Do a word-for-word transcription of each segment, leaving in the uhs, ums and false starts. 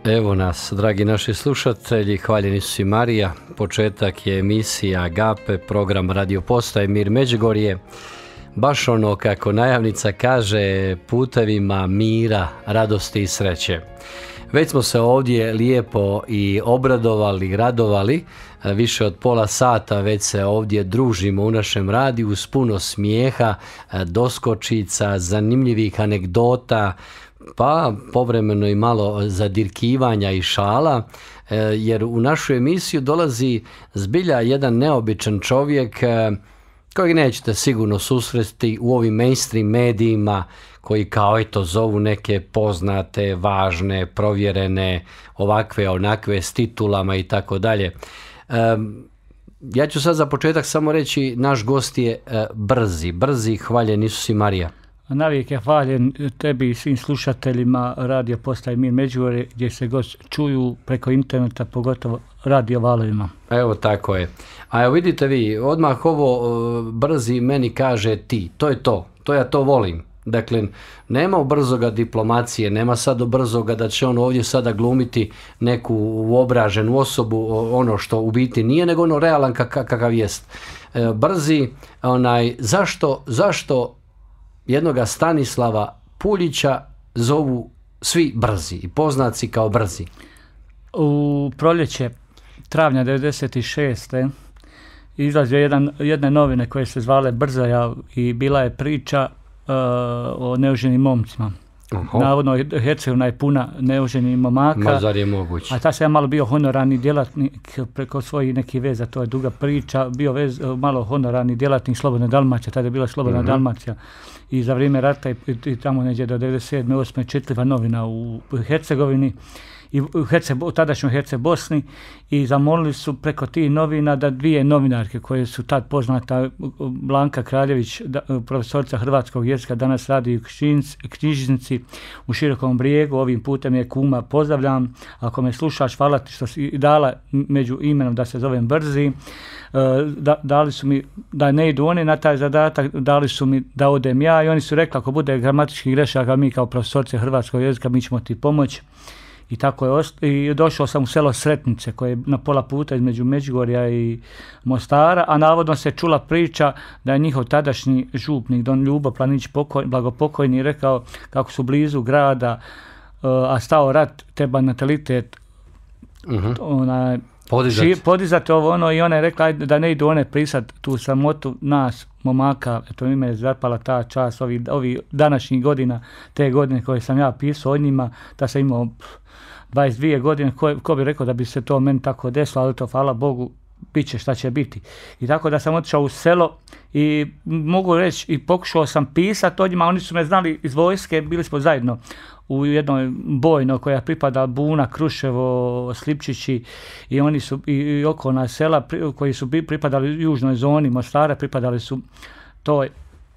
Evo nas, dragi naši slušatelji, hvaljeni su i Marija. Početak je emisija Agape, program Radio Postaje Mir Međugorje. Baš ono kako najavnica kaže, putevima mira, radosti i sreće. Već smo se ovdje lijepo i obradovali, radovali. Više od pola sata već se ovdje družimo u našem radiju uz puno smijeha, doskočica, zanimljivih anegdota, pa povremeno i malo zadirkivanja i šala, jer u našu emisiju dolazi zbilja jedan neobičan čovjek kojeg nećete sigurno susresti u ovim mainstream medijima koji kao eto zovu neke poznate, važne, provjerene, ovakve, onakve s titulama i tako dalje. Ja ću sad za početak samo reći, naš gost je Brzi. Brzi, hvaljen Isus i Marija. Navijek je hvaljen tebi i svim slušateljima Radio Postaje Mir Međugorje, gdje se gost čuju preko interneta, pogotovo radio valovima. Evo tako je. A evo vidite vi, odmah ovo Brzi meni kaže ti. To je to. To ja to volim. Dakle, nema u Brzoga diplomacije, nema sad u Brzoga da će on ovdje sada glumiti neku uobraženu osobu, ono što u biti nije, nego ono realan kakav jest. Brzi, onaj, zašto, zašto jednoga Stanislava Puljića zovu svi Brzi i poznaci kao Brzi? U proljeće travnja devedeset šeste izlazio jedan, jedne novine koje se zvale Brzaja i bila je priča uh, o neoženim momcima. Oho. Navodno Hercegovina je puna neoženih momaka. Ma zar je moguće? A ta sam ja malo bio honorarni djelatnik preko svojih nekih veza, to je duga priča, bio vez, malo honorarni djelatnik Slobodne Dalmacije, tada je bila Slobodna uh-huh. Dalmacija i za vrijeme rata i, i tamo neđe do devedeset sedme osme čitliva novina u Hercegovini i u, Herce, u tadašnjoj Herce Bosni i zamolili su preko tih novina da dvije novinarke koje su tad poznata, Blanka Kraljević, da, profesorica hrvatskog jezika, danas radi u knjižnici u Širokom Brijegu, ovim putem je kuma pozdravljam, ako me slušaš, hvala ti što si dala među imenom da se zovem Brzi, da, dali su mi da ne idu oni na taj zadatak, dali su mi da odem ja i oni su rekli ako bude gramatičkih grešaka mi kao profesorice hrvatskog jezika mi ćemo ti pomoći. I tako je ost- i došao sam u selo Sretnice koje je na pola puta između Međugorja i Mostara, a navodno se čula priča da je njihov tadašnji župnik Don Ljubo Planić pokoj, blagopokojni rekao kako su blizu grada, uh, a stao rat, treba natalitet uh-huh. onaj, podizati. Ši, podizati ovo ono i ona je rekla da ne idu one prisad tu samotu nas momaka, eto ime je zapala ta čast ovi, ovi današnjih godina, te godine koje sam ja pisao od njima, da sam imao dvadeset dvije godine, ko, ko bi rekao da bi se to meni tako desilo, ali to hvala Bogu, bit će šta će biti. I tako da sam otišao u selo i mogu reći i pokušao sam pisati od njima, oni su me znali iz vojske, bili smo zajedno u jednoj bojno koja pripada Buna, Kruševo, Slipčići i oni su i, i okolna sela pri, koji su pripadali južnoj zoni Mostara, pripadali su toj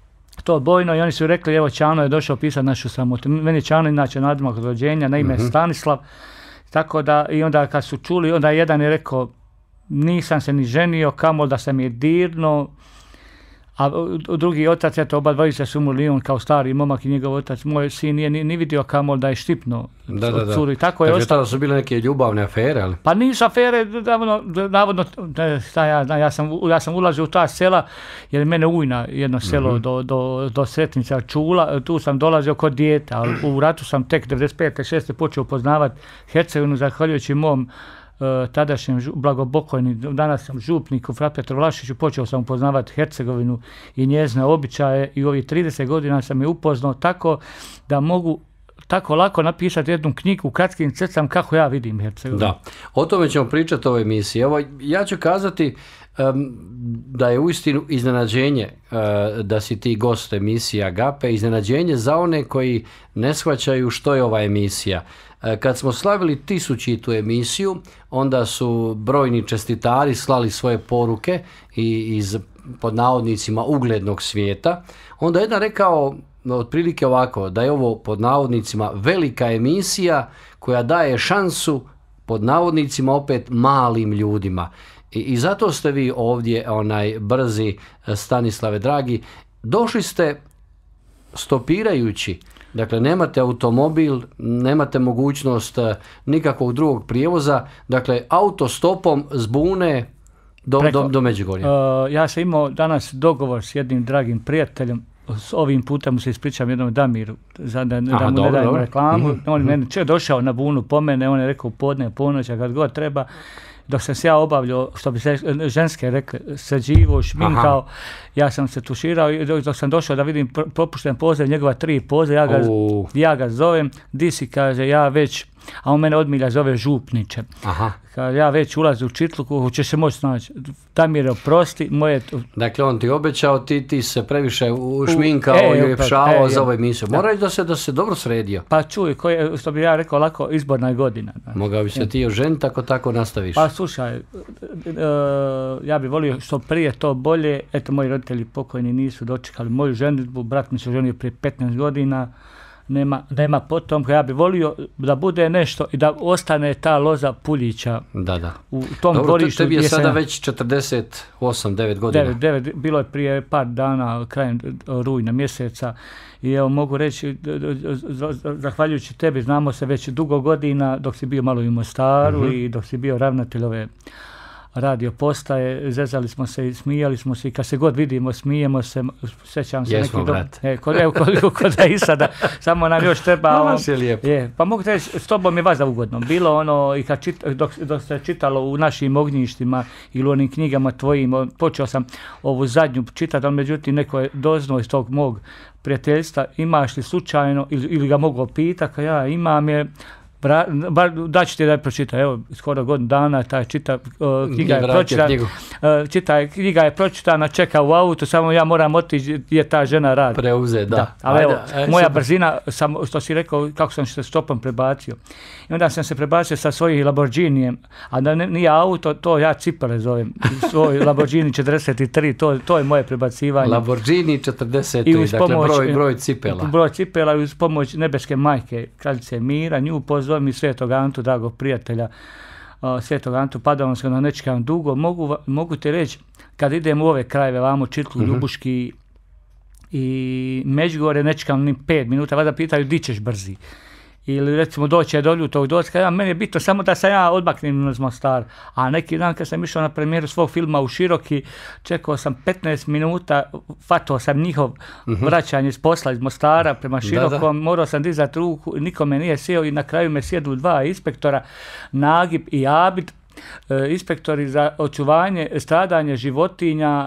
to bojno i oni su rekli evo Čano je došao pisati našu samotu. Meni je Čano inače nadimak od rođenja, na ime mm-hmm. Stanislav, tako da i onda kad su čuli, onda jedan je rekao nisam se ni ženio, kamo da sam je dirno, a drugi otac, eto oba dvojica su umrli, on kao stari momak i njegov otac, moj sin nije ni, ni vidio kamo da je štipno da, da, da. curu i tako je ostalo. Dakle, tada su bile neke ljubavne afere, ali? Pa nisu afere, navodno, navodno ja, ja, sam, ja sam ulazio u ta sela, jer mene ujna jedno selo mm-hmm. do, do, do Sretnica čula, tu sam dolazio kod dijete, ali u ratu sam tek devedeset pete šeste počeo poznavati Hercegovinu, zahvaljujući mom tadašnjem blagopokojni, danas sam župnik u Fra Petru Vlašiću, počeo sam upoznavati Hercegovinu i njezine običaje i ovih trideset godina sam je upoznao tako da mogu tako lako napisati jednu knjigu u kratkim crtama kako ja vidim Hercegovinu. Da, o tome ćemo pričati u ovoj emisiji. Evo, ja ću kazati um, da je uistinu iznenađenje uh, da si ti gost emisije Agape, iznenađenje za one koji ne shvaćaju što je ova emisija. Kad smo slavili tisućitu emisiju, onda su brojni čestitari slali svoje poruke i iz pod navodnicima uglednog svijeta. Onda je jedan rekao otprilike ovako, da je ovo pod navodnicima velika emisija koja daje šansu pod navodnicima opet malim ljudima. I, i zato ste vi ovdje onaj Brzi, Stanislave dragi, došli ste stopirajući Dakle, nemate automobil, nemate mogućnost nikakvog drugog prijevoza, dakle, autostopom z Bune do, Preko, do, do Međugorja. Uh, ja sam imao danas dogovor s jednim dragim prijateljem, s ovim putem se ispričam jednom Damiru, za da, da Aha, mu dobro, ne dajem dobro. reklamu. Mm-hmm. On meni če došao na Bunu po mene, on je rekao podne, ponoć, a kad god treba, dok sam se ja obavljao, što bi se ženske rekli, sređivo, šminkao, aha, ja sam se tuširao i dok, dok sam došao da vidim propušten poziv, njegova tri poze, ja ga, uh. ja ga zovem, di si, kaže, ja već, a on mene odmilja zove Župniče. Aha. Kaže, ja već ulazim u Čitluku, hoće se moći snaći. Damire, oprosti, moje... Dakle, on ti obećao, ti, ti se previše ušminkao e, i uljepšavao e, za ovu emisiju. Moraš da se, da se dobro sredio. Pa čuj, koje, što bi ja rekao, lako izborna je godina. Znači. Mogao bi se ti oženiti ako tako nastaviš. Pa slušaj, uh, ja bih volio što prije to bolje. Eto, moji roditelji pokojni nisu dočekali moju ženitbu, brat mi se ženio prije petnaest godina. Nema, nema potomka, ja bih volio da bude nešto i da ostane ta loza Puljića da, da. u tom Dobro, dvorištu. Tebi je sada ja, već četrdeset osam devet godina. devet, devet, bilo je prije par dana, krajem rujna mjeseca i evo mogu reći, zahvaljujući tebi, znamo se već dugo godina dok si bio malo i u Mostaru mm-hmm. i dok si bio ravnatelj ove radio postaje, zezali smo se i smijali smo se i kad se god vidimo smijemo se, sjećam se Jesmo, neki brat. Do... E, kod, evo, koliko kod da i sada, samo nam još treba... No, vas je lijepo. Je, pa mogu reći, s tobom je vazda ugodno. Bilo ono, i kad čit, dok, dok se čitalo u našim ognjištima ili u onim knjigama tvojim, počeo sam ovu zadnju čitati, ali međutim neko je doznao iz tog mog prijateljstva, imaš li slučajno, ili, ili ga mogu pitati, kad ja imam je, da ću ti da je pročita, evo, skoro godinu dana, taj čita, uh, knjiga je pročitana, uh, čita, knjiga je pročitana, čeka u autu, samo ja moram otići gdje ta žena radi. Preuze, da. da. Ali ajde, evo, ajde, moja super. Brzina, sam, što si rekao, kako sam se stopom prebacio. I onda sam se prebacio sa svojim Lamborghinijem, a da ne, nije auto, to ja cipele zovem, svoj Lamborghini četrdeset tri, to, to je moje prebacivanje. Lamborghini četrdeset tri, dakle pomoć, broj, broj cipela. Broj cipela i uz pomoć nebeske majke, kraljice Mira, nju pozvao mi Svetog Antu, dragog prijatelja, uh, Svetog Antu Padovanskog, ne čekam dugo. Mogu, mogu ti reći, kad idem u ove krajeve, vamo Čitlu, mm-hmm. Ljubuški i Međugorje, ne čekam ni pet minuta, vada pitaju di ćeš brzi. Ili recimo doće do Ljutog doska, ja, meni je bitno samo da sam ja odmaknem iz Mostar. A neki dan kad sam išao na premijeru svog filma u Široki, čekao sam petnaest minuta, fatao sam njihov uh-huh. vraćanje iz posla iz Mostara prema Širokom, da, da. Morao sam dizati ruku, nikome nije sjeo i na kraju me sjedu dva inspektora, Nagib i Abid, e, inspektori za očuvanje, stradanje životinja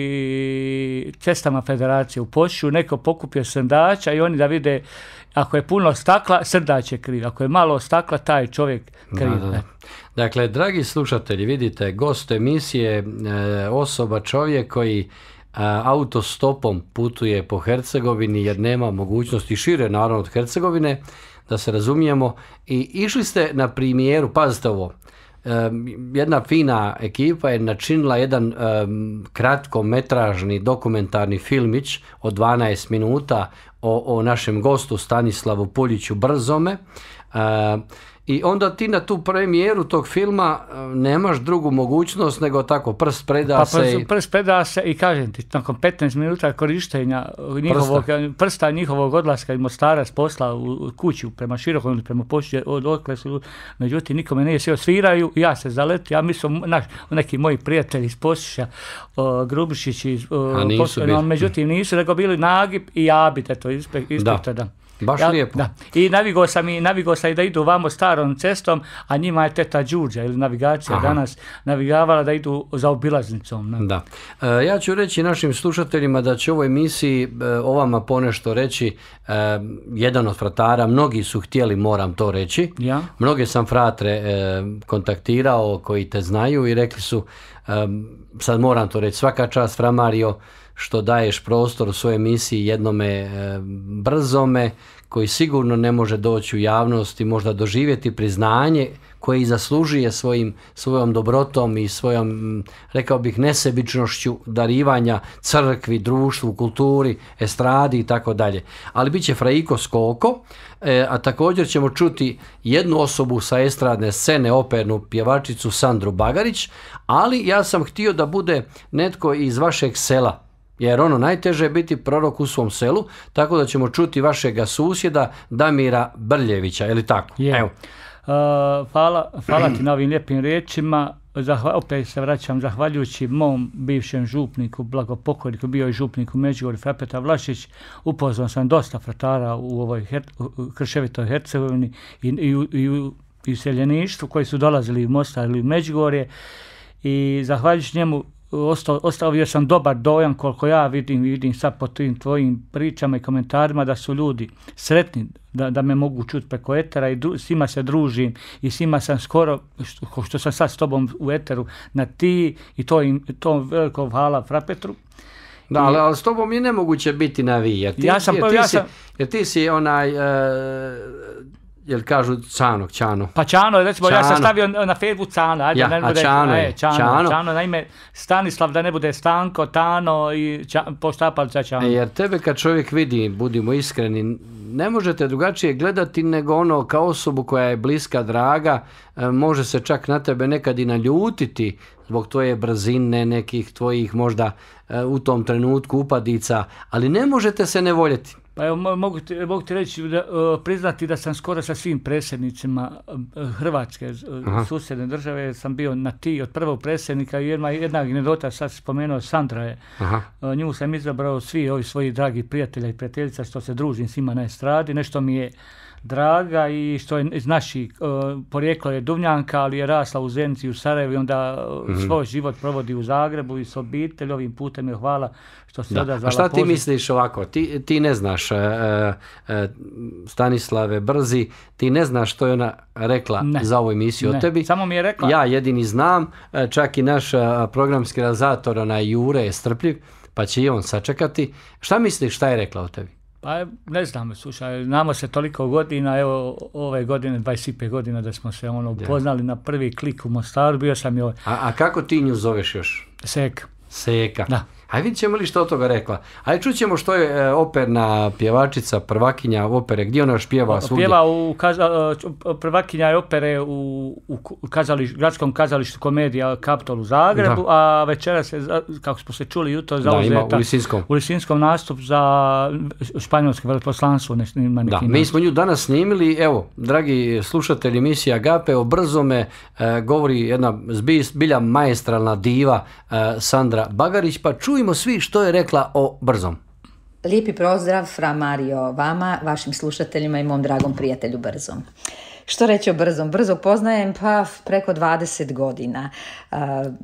pri cestama Federacije u Pošću, neko pokupio srndača i oni da vide ako je puno stakla, srdač je kriv. Ako je malo stakla, taj čovjek kriv. Da, da. Dakle, dragi slušatelji, vidite, gost emisije, e, osoba, čovjek koji e, autostopom putuje po Hercegovini jer nema mogućnosti šire, naravno, od Hercegovine, da se razumijemo. I išli ste na premijeru, pazite ovo, e, jedna fina ekipa je načinila jedan e, kratkometražni dokumentarni filmić od dvanaest minuta O, o našem gostu Stanislavu Puljiću Brzome uh, i onda ti na tu premijeru tog filma uh, nemaš drugu mogućnost nego tako prst preda pa, se prst, i... prst preda se i kažem ti, nakon petnaest minuta korištenja njihovog, prsta. prsta njihovog odlaska iz Mostara s posla u, u kuću prema Širokom ili prema Pošći od Oklesu, međutim nikome nije sve sviraju, ja se zaletio, ja mislim naš, neki moji prijatelji iz Pošća, uh, Grubišić iz uh, Pošća, međutim nisu, nego bili Nagib i Abid, eto, inspektor, da. Baš ja, lijepo. Da. I navigao sam i navigao sam i da idu vamo starom cestom, a njima je teta Đurđa ili navigacija Aha. danas navigavala da idu za obilaznicom. Ne? Da. E, ja ću reći našim slušateljima da će u ovoj emisiji e, o vama ponešto reći e, jedan od fratara, mnogi su htjeli, moram to reći. Ja? Mnoge sam fratre e, kontaktirao koji te znaju i rekli su, e, sad moram to reći, svaka čast Fra Mario, što daješ prostor u svojoj emisiji jednome e, Brzome koji sigurno ne može doći u javnost i možda doživjeti priznanje koje i zaslužuje svojim, svojom dobrotom i svojom, rekao bih, nesebičnošću darivanja crkvi, društvu, kulturi, estradi i tako dalje. Ali bit će Fraiko Skoko, e, a također ćemo čuti jednu osobu sa estradne scene, opernu pjevačicu Sandru Bagarić, ali ja sam htio da bude netko iz vašeg sela. Jer ono, najteže je biti prorok u svom selu, tako da ćemo čuti vašega susjeda Damira Brljevića, je li tako? Je. Evo. Uh, hvala, hvala ti na ovim lijepim riječima. Zahva, opet se vraćam, zahvaljujući mom bivšem župniku, blagopokojniku, bio je župnik u Međugorju, Fra Petar Vlašić, upoznao sam dosta fratara u ovoj her, u krševitoj Hercegovini i, i, i, u, i u seljeništvu koji su dolazili u Mostar ili u Međugorje i zahvaljujući njemu Ostao, ostavio sam dobar dojam koliko ja vidim, vidim sad po tim tvojim pričama i komentarima da su ljudi sretni da, da me mogu čuti preko etera i dru, s njima se družim i s njima sam skoro, što, što sam sad s tobom u eteru, na ti i to, im, to veliko hvala Fra Petru. Da, ali, ali s tobom je nemoguće biti na vi, jer ti, ja sam, jer ti, ja si, sam, jer ti si onaj... E, jel kažu Cano, Čano? Pa Čano, recimo, Čano. Ja sam stavio na Facebooku Cano, ajde, ja, ne bude, a Čano je, je Čano, Čano. Čano, naime, Stanislav da ne bude Stanko, Tano i ča, poštapalica Čano. Jer tebe kad čovjek vidi, budimo iskreni, ne možete drugačije gledati nego ono kao osobu koja je bliska, draga, može se čak na tebe nekad i naljutiti zbog tvoje brzine, nekih tvojih možda u tom trenutku upadica, ali ne možete se ne voljeti. Pa evo, mogu ti, mogu ti reći, da, uh, priznati da sam skoro sa svim predsjednicima uh, Hrvatske uh, susjedne države sam bio na ti od prvog predsjednika i jedna, jedna anegdota, sad spomenuo Sandra je. Uh, nju sam izabrao svi ovi svoji dragi prijatelja i prijateljica što se družim s njima na estradi, nešto mi je draga i što je iz naših, uh, porijeklo je Duvnjanka, ali je rasla u Zenici, u Sarajevu i onda uh, mm-hmm. svoj život provodi u Zagrebu i s obitelj, ovim putem je hvala što se odazvala. A šta ti poziv. misliš ovako, ti, ti ne znaš uh, uh, Stanislave Brzi, ti ne znaš što je ona rekla ne. za ovu emisiju ne. o tebi. Samo mi je rekla. Ja jedini znam, uh, čak i naš uh, programski realizator, onaj Jure je strpljiv, pa će i on sačekati. Šta misliš šta je rekla o tebi? Pa ne znam, slušaj, znamo se toliko godina, evo ove godine, dvadeset pet godina da smo se ono upoznali na prvi klik u Mostaru, bio sam joj... A, a kako ti nju zoveš još? Seka. Seka. Da. Ajde vidjet ćemo li što od toga rekla. Ajde čućemo što je e, operna pjevačica, prvakinja opere, gdje ona još pjeva svugdje? Pjeva u kaza, prvakinja je opere u, u kazališ, gradskom kazalištu komedija Kapitol u Zagrebu, da. A večera se, kako smo se čuli jutro, zauzeta u Lisinskom. u Lisinskom nastup za španjolsko veleposlanstvo. Ne, ima da, mi smo nju danas snimili, evo, dragi slušatelji emisija Agape, o Brzome e, govori jedna zbilja maestralna diva e, Sandra Bagarić, pa čuj svi što je rekla o Brzom. Lijepi pozdrav, Fra Mario, vama, vašim slušateljima i mom dragom prijatelju Brzom. Što reći o Brzom? Brzog poznajem pa preko dvadeset godina. Uh,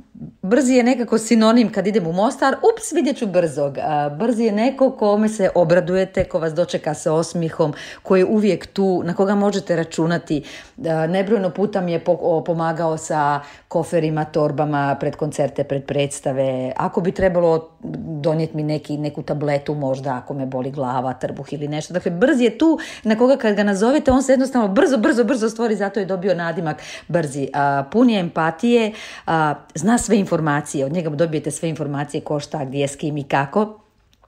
Brzi je nekako sinonim kad idem u Mostar, ups, vidjet ću Brzog. Uh, Brzi je neko kome se obradujete, ko vas dočeka sa osmihom, koji je uvijek tu, na koga možete računati. Uh, nebrojno puta mi je po- pomagao sa koferima, torbama, pred koncerte, pred predstave. Ako bi trebalo donijeti mi neki, neku tabletu možda, ako me boli glava, trbuh ili nešto. Dakle, Brzi je tu na koga kad ga nazovete, on se jednostavno brzo, brzo, brzo stvori, zato je dobio nadimak Brzi. A, pun je empatije, a, zna sve informacije, od njega dobijete sve informacije ko šta, gdje, s kim i kako.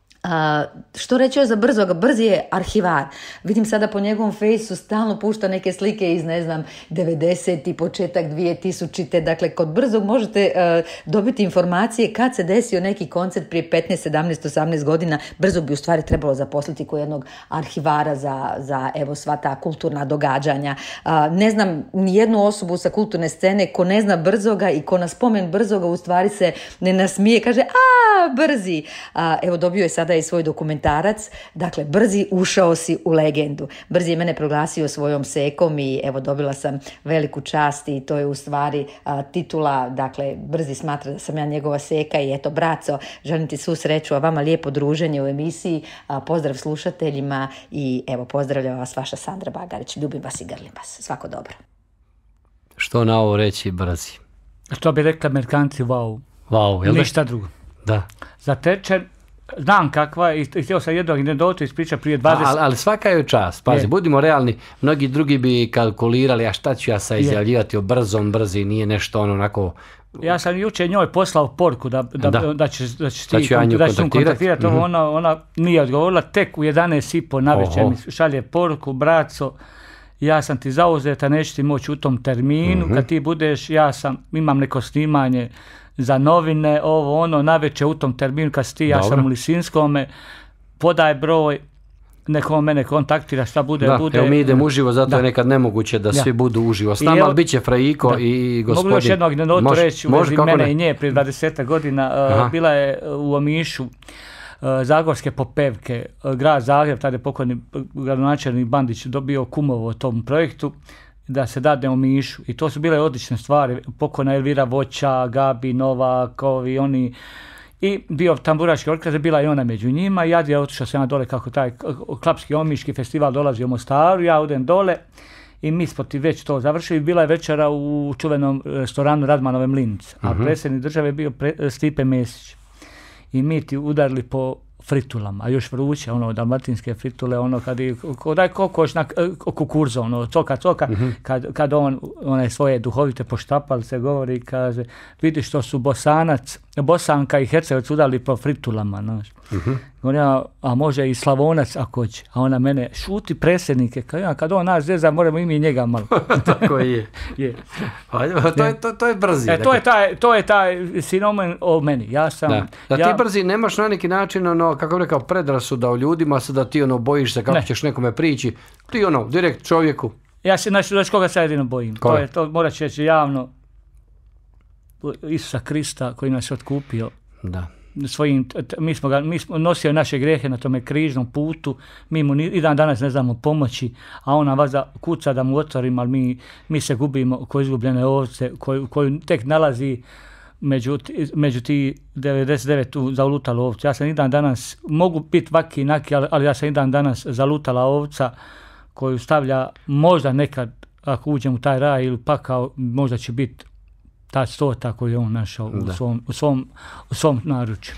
A, što reći je za Brzoga? Brzi je arhivar. Vidim sada po njegovom fejsu stalno pušta neke slike iz, ne znam, devedeset i početak dvije tisućite. Dakle, kod Brzog možete uh, dobiti informacije kad se desio neki koncert prije petnaest, sedamnaest, osamnaest godina. Brzog bi u stvari trebalo zaposliti kao jednog arhivara za, za evo sva ta kulturna događanja. Uh, ne znam ni jednu osobu sa kulturne scene ko ne zna Brzoga i ko na spomen Brzoga u stvari se ne nasmije, kaže a Brzi. Uh, evo dobio je sada i svoj dokumentarac, dakle Brzi, ušao si u legendu. Brzi je mene proglasio svojom sekom i evo dobila sam veliku čast i to je u stvari a, titula, dakle Brzi smatra da sam ja njegova seka i eto braco, želim ti svu sreću, a vama lijepo druženje u emisiji, a, pozdrav slušateljima i evo pozdravljam vas vaša Sandra Bagarić, ljubim vas i grlim vas, svako dobro. Što na ovo reći Brzi? Što bi rekli Amerikanci, wow. Wow, jel da? Ništa drugo. Da. Zatečen, znam kakva i htio sam jednog anegdotu ispričati prije dvadeset... Ali, ali svaka je čast, pazi, je. Budimo realni, mnogi drugi bi kalkulirali, a šta ću ja sad izjavljivati o Brzom, Brzi, nije nešto ono onako... Ja sam jučer njoj poslao porku da, da, da. da ćeš da ćeš ti da ću ja nju da ću kontaktirati, mm-hmm. ona, ona nije odgovorila, tek u jedanaest i po navečer mi šalje poruku, braco, ja sam ti zauzeta, neću ti moći u tom terminu, mm-hmm. kad ti budeš, ja sam, imam neko snimanje za novine, ovo ono, navečer u tom terminu, kad si ti, ja Dobro. sam u Lisinskome, podaj broj, neko mene kontaktira, šta bude, da, bude. Evo mi idemo uživo, zato da. je nekad nemoguće da ja. svi budu uživo s nama, ali bit će Frajiko da. i gospodin. Mogu još jednog anegdotu reći u vezi mene ne? i nje prije dvadeset godina. Uh, bila je u Omišu uh, Zagorske popevke. Uh, grad Zagreb, tada je pokojni gradonačelnik Bandić dobio kumovo o tom projektu da se dadne u Omišu. I to su bile odlične stvari. Pokojna Elvira Voća, Gabi Novak, ovi oni. I bio tamburaški orkestar, bila i ona među njima. Ja je otišao sam dole kako taj Klapski omiški festival dolazi u Mostaru, ja odem dole i mi smo ti već to završili. Bila je večera u čuvenom restoranu Radmanove Mlince, a uh-huh. predsjednik države je bio pre, Stipe Mesić. I mi ti udarili po fritulama, a još vruće, ono, dalmatinske fritule, ono, kad je, daj kokoš na kukurzo, ono, coka, coka, uh-huh. kad, kad on, one svoje duhovite poštapalce govori i kaže, vidi što su Bosanac, Bosanka i Hercegovac udali po fritulama, znaš. Uh-huh. Govorim, a može i Slavonac ako će, a ona mene, šuti predsjednike, kad, ja, kad on nas zeza, moramo i mi njega malo. Tako je. je. A, to, je to, to je brzi. E, to, je taj, to je taj sinomen o meni, ja sam... Da, da ja, ti brzi nemaš na neki način, ono, kako bih rekao, predrasuda o ljudima, sad da ti ono bojiš se kako ne. ćeš nekome prići, ti ono, direkt čovjeku. Ja se, znači, znači koga se jedino bojim, Ko to je, to morat ću reći javno, Isusa Krista koji nas je otkupio. Da. Svojim, mi smo ga, mi smo nosio naše grehe na tome križnom putu, mi mu ni, i dan danas ne znamo pomoći, a ona vaza kuca da mu otvorimo, ali mi, mi se gubimo ko izgubljene ovce, koju, koju tek nalazi među, među ti devedeset devet tu zalutala ovca. Ja sam i dan danas, mogu biti vaki naki, ali, ali ja sam i dan danas zalutala ovca koju stavlja možda nekad, ako uđem u taj raj ili pakao, možda će biti ta stota koju je on našao u svom, u svom, u svom naručju.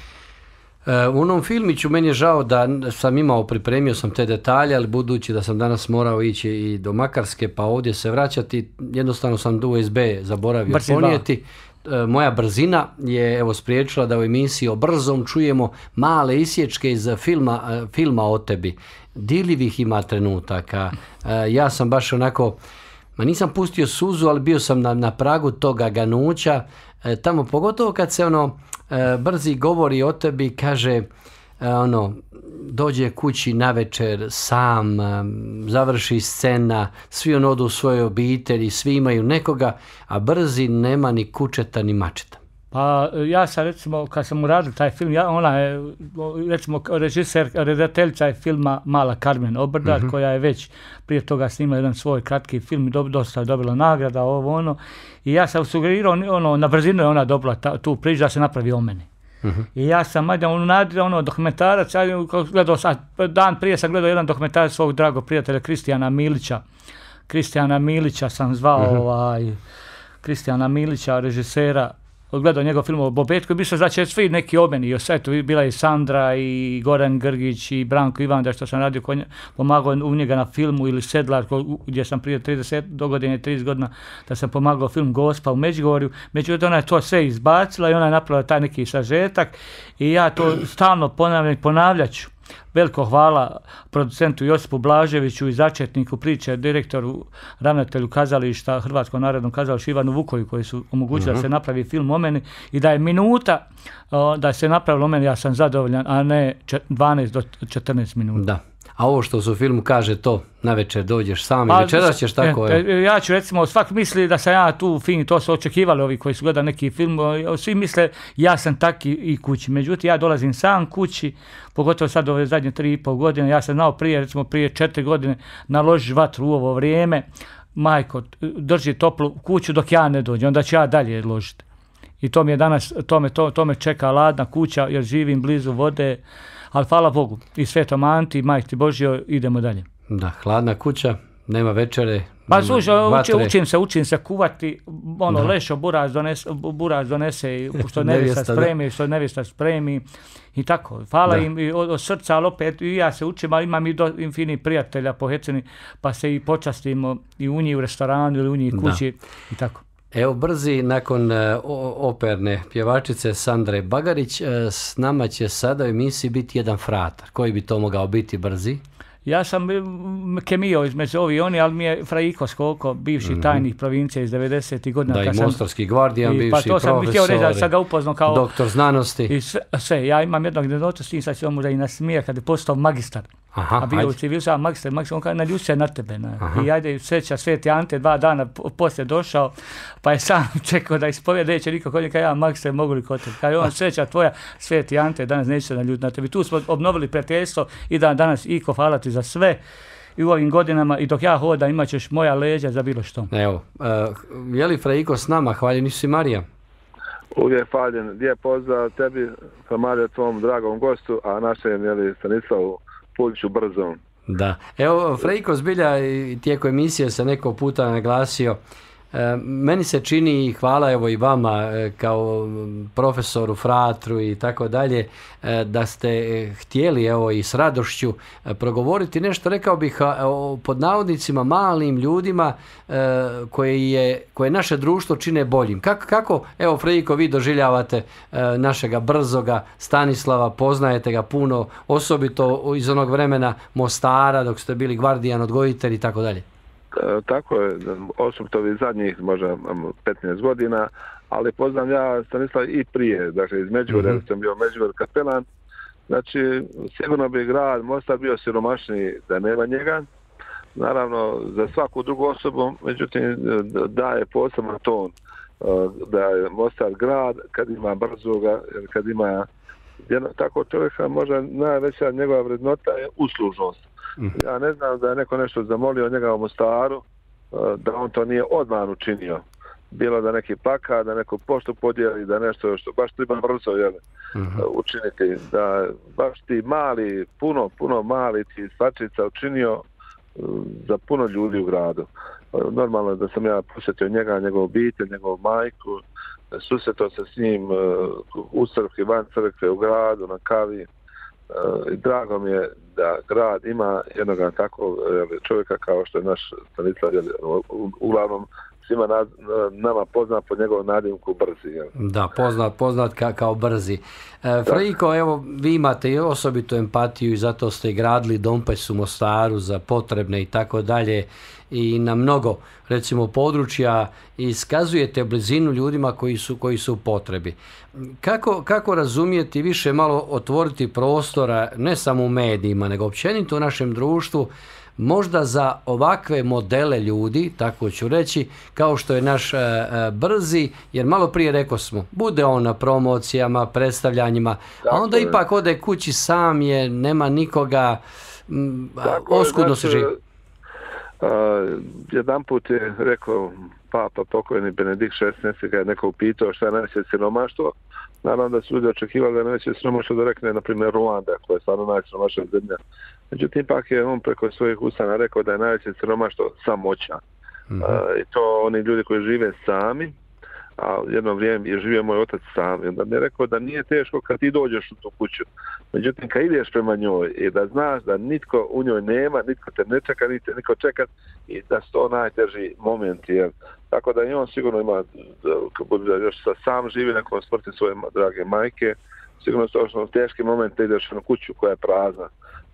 E, u onom filmiću meni je žao da sam imao, pripremio sam te detalje, ali budući da sam danas morao ići i do Makarske pa ovdje se vraćati, jednostavno sam do U S B zaboravio ponijeti. E, moja brzina je evo spriječila da u emisiji o brzom čujemo male isječke iz filma, filma o tebi. Dirljivih ima trenutaka. E, ja sam baš onako... Ma nisam pustio suzu, ali bio sam na, na pragu toga ganuća, e, tamo pogotovo kad se ono e, brzi govori o tebi, kaže e, ono, dođe kući navečer sam, e, završi scena, svi on odu u svoje obitelji, svi imaju nekoga, a brzi nema ni kučeta ni mačeta. Pa ja sam recimo, kad sam uradio taj film, ja, ona je recimo režiser, redateljica je filma Mala Carmen Obrdat, mm-hmm. koja je već prije toga snimala jedan svoj kratki film i do, dosta je dobila nagrada, ovo ono. I ja sam sugerirao, ono, na brzinu je ona dobila ta, tu priču da se napravi o meni. Mm-hmm. I ja sam, ajde, ono, ono dokumentarac, ajde, gledao sad, dan prije sam gledao jedan dokumentarac svog dragog prijatelja Kristijana Milića. Kristijana Milića sam zvao, mm-hmm. ovaj, Kristijana Milića, režisera, gledao njegov film o Bobetku i bi se znači svi neki o meni, tu bila i Sandra i Goran Grgić i Branko Ivanda što sam radio, nje, pomagao u njega na filmu ili Sedlar gdje sam prije trideset do godine, trideset godina da sam pomagao film Gospa u Međugorju, međutim ona je to sve izbacila i ona je napravila taj neki sažetak i ja to stalno ponavljam i ponavljat ću. Veliko hvala producentu Josipu Blaževiću i začetniku priče, direktoru, ravnatelju kazališta, Hrvatskom narodnom kazalištu Ivanu Vukoju koji su omogućili uh-huh. da se napravi film o meni i da je minuta o, da se napravilo o meni, ja sam zadovoljan, a ne dvanaest do četrnaest minuta. Da. A ovo što se u filmu kaže to, navečer dođeš sam i večeras ćeš tako... E, e, ja ću recimo, svak misli da sam ja tu fin, to su očekivali ovi koji su gledali neki film, svi misle ja sam taki i kući, međutim ja dolazim sam kući, pogotovo sad ove zadnje tri i pol godine, ja sam znao prije, recimo prije četiri godine, naložiš vatru u ovo vrijeme, majko, drži toplu kuću dok ja ne dođem, onda ću ja dalje ložiti. I to mi je danas, to me, to, to me čeka ladna kuća jer živim blizu vode, ali hvala Bogu, i Svetom Anti, Majki Božjoj, idemo dalje. Da, hladna kuća, nema večere, pa slušaj, uči, učim se, učim se kuvati, ono, da. Lešo, buraz donese, buraz donese, što nevjesta spremi, što nevjesta spremi, i tako. Hvala da. Im i od, od srca, ali opet i ja se učim, ali imam i do, infini prijatelja po Hecini, pa se i počastimo i u njih u restoranu ili u njih kući, da. I tako. Evo brzi, nakon uh, operne pjevačice Sandre Bagarić, uh, s nama će sada u emisiji biti jedan fratar. Koji bi to mogao biti brzi? Ja sam kemio između ovi i oni, ali mi je Frajko Skoko, bivši mm-hmm. tajnik provincije iz devedesetih godina. Da, i Mostarski gvardijan, bivši profesor. Pa to sam htio reći da sam ga upoznao kao... doktor znanosti. I sve, sve. Ja imam jednog anegdotu s tim, sad ću vam možda i nasmijeti, kad je postao magistar. Aha, a bio ajde. U civilizam magistar, magistar, on kaže, naljut se na tebe. Na. I ajde, sreća, Sveti Ante, dva dana poslije došao, pa je sam čekao da ispovijede, neće niko kod njega, ja magistar, mogu li kod tebe. Kaže, on, sreća tvoja, Sveti Ante, danas neće se naljut na tebi. Tu smo obnovili prijateljstvo i dan danas, Iko, hvala ti za sve. I u ovim godinama, i dok ja hodam, imat ćeš moja leđa za bilo što. Evo, uh, je li Frajko s nama? Hvaljeni si Marija. Uvijek hvaljen. Lijep pozdrav tebi, Marija, tvom dragom gostu, a našem, jeli, Stanislavu Puljiću Brzom. Da. Evo, Frajko, zbilja i tijekom emisije se neko puta naglasio. E, meni se čini, i hvala evo i vama e, kao profesoru, fratru i tako dalje, e, da ste htjeli evo i s radošću e, progovoriti nešto, rekao bih, o pod navodnicima malim ljudima e, koje, je, koje naše društvo čine boljim. Kako, kako evo Frajko, vi doživljavate e, našega Brzoga, Stanislava, poznajete ga puno, osobito iz onog vremena Mostara dok ste bili gvardijan, odgojitelj i tako dalje. Tako je, osobito ovih zadnjih možda petnaest godina, ali poznam ja Stanislav i prije, dakle iz Međugorja, mm-hmm. sam bio Međugorje kapelan, znači sigurno bi grad Mostar bio siromašniji da nema njega, naravno za svaku drugu osobu, međutim daje poseban ton da je Mostar grad kad ima Brzoga, kad ima jedno, tako čovjeka, možda najveća njegova vrednota je uslužnost. Ja ne znam da je neko nešto zamolio njega u Mostaru, da on to nije odmah učinio. Bilo da neki plaka, da neku poštu podijeli, da nešto što baš treba brzo jel, uh-huh. učiniti. Da baš ti mali, puno, puno mali ti stvačica učinio za puno ljudi u gradu. Normalno da sam ja posjetio njega, njegovu obitelj, njegovu majku, susretao se s njim u crkvi, van crkve, u gradu, na kavi. I drago mi je da grad ima jednog takvog čovjeka kao što je naš Stanislav, uglavnom svima nad, nama poznat po njegovom nadimku Brzi. Jel? Da, poznat, poznat ka, kao Brzi. E, Frajko, evo, vi imate i osobitu empatiju i zato ste i gradili Dompes u Mostaru za potrebne i tako dalje i na mnogo, recimo, područja i iskazujete blizinu ljudima koji su, koji su u potrebi. Kako, kako razumijeti više malo otvoriti prostora, ne samo u medijima, nego općenito u našem društvu, možda za ovakve modele ljudi, tako ću reći, kao što je naš e, Brzi, jer malo prije rekao smo, bude on na promocijama, predstavljanjima, a onda je. Ipak ode kući sam je, nema nikoga, m, oskudno se živi. Uh, jedan put je rekao papa pokojni Benedikt šesnaesti, kada je neko upitao šta je najveće siromaštvo, naravno da su ljudi očekivali da je najveće siromaštvo da rekne, na primjer, Ruanda, koja je stvarno najsiromašnija zemlja. Međutim, ipak je on preko svojih ustana rekao da je najveće siromaštvo samoća. Mm-hmm. Uh, I to oni ljudi koji žive sami, a jedno vrijeme je živio moj otac sam. I onda mi je rekao da nije teško kad ti dođeš u tu kuću. Međutim, kad ideš prema njoj i da znaš da nitko u njoj nema, nitko te ne čeka, nitko, nitko čeka i da su to najteži momenti. Jer. Tako da i on sigurno ima, kad bude još sam živi nakon smrti svoje drage majke, sigurno su to teški moment da ideš na kuću koja je prazna.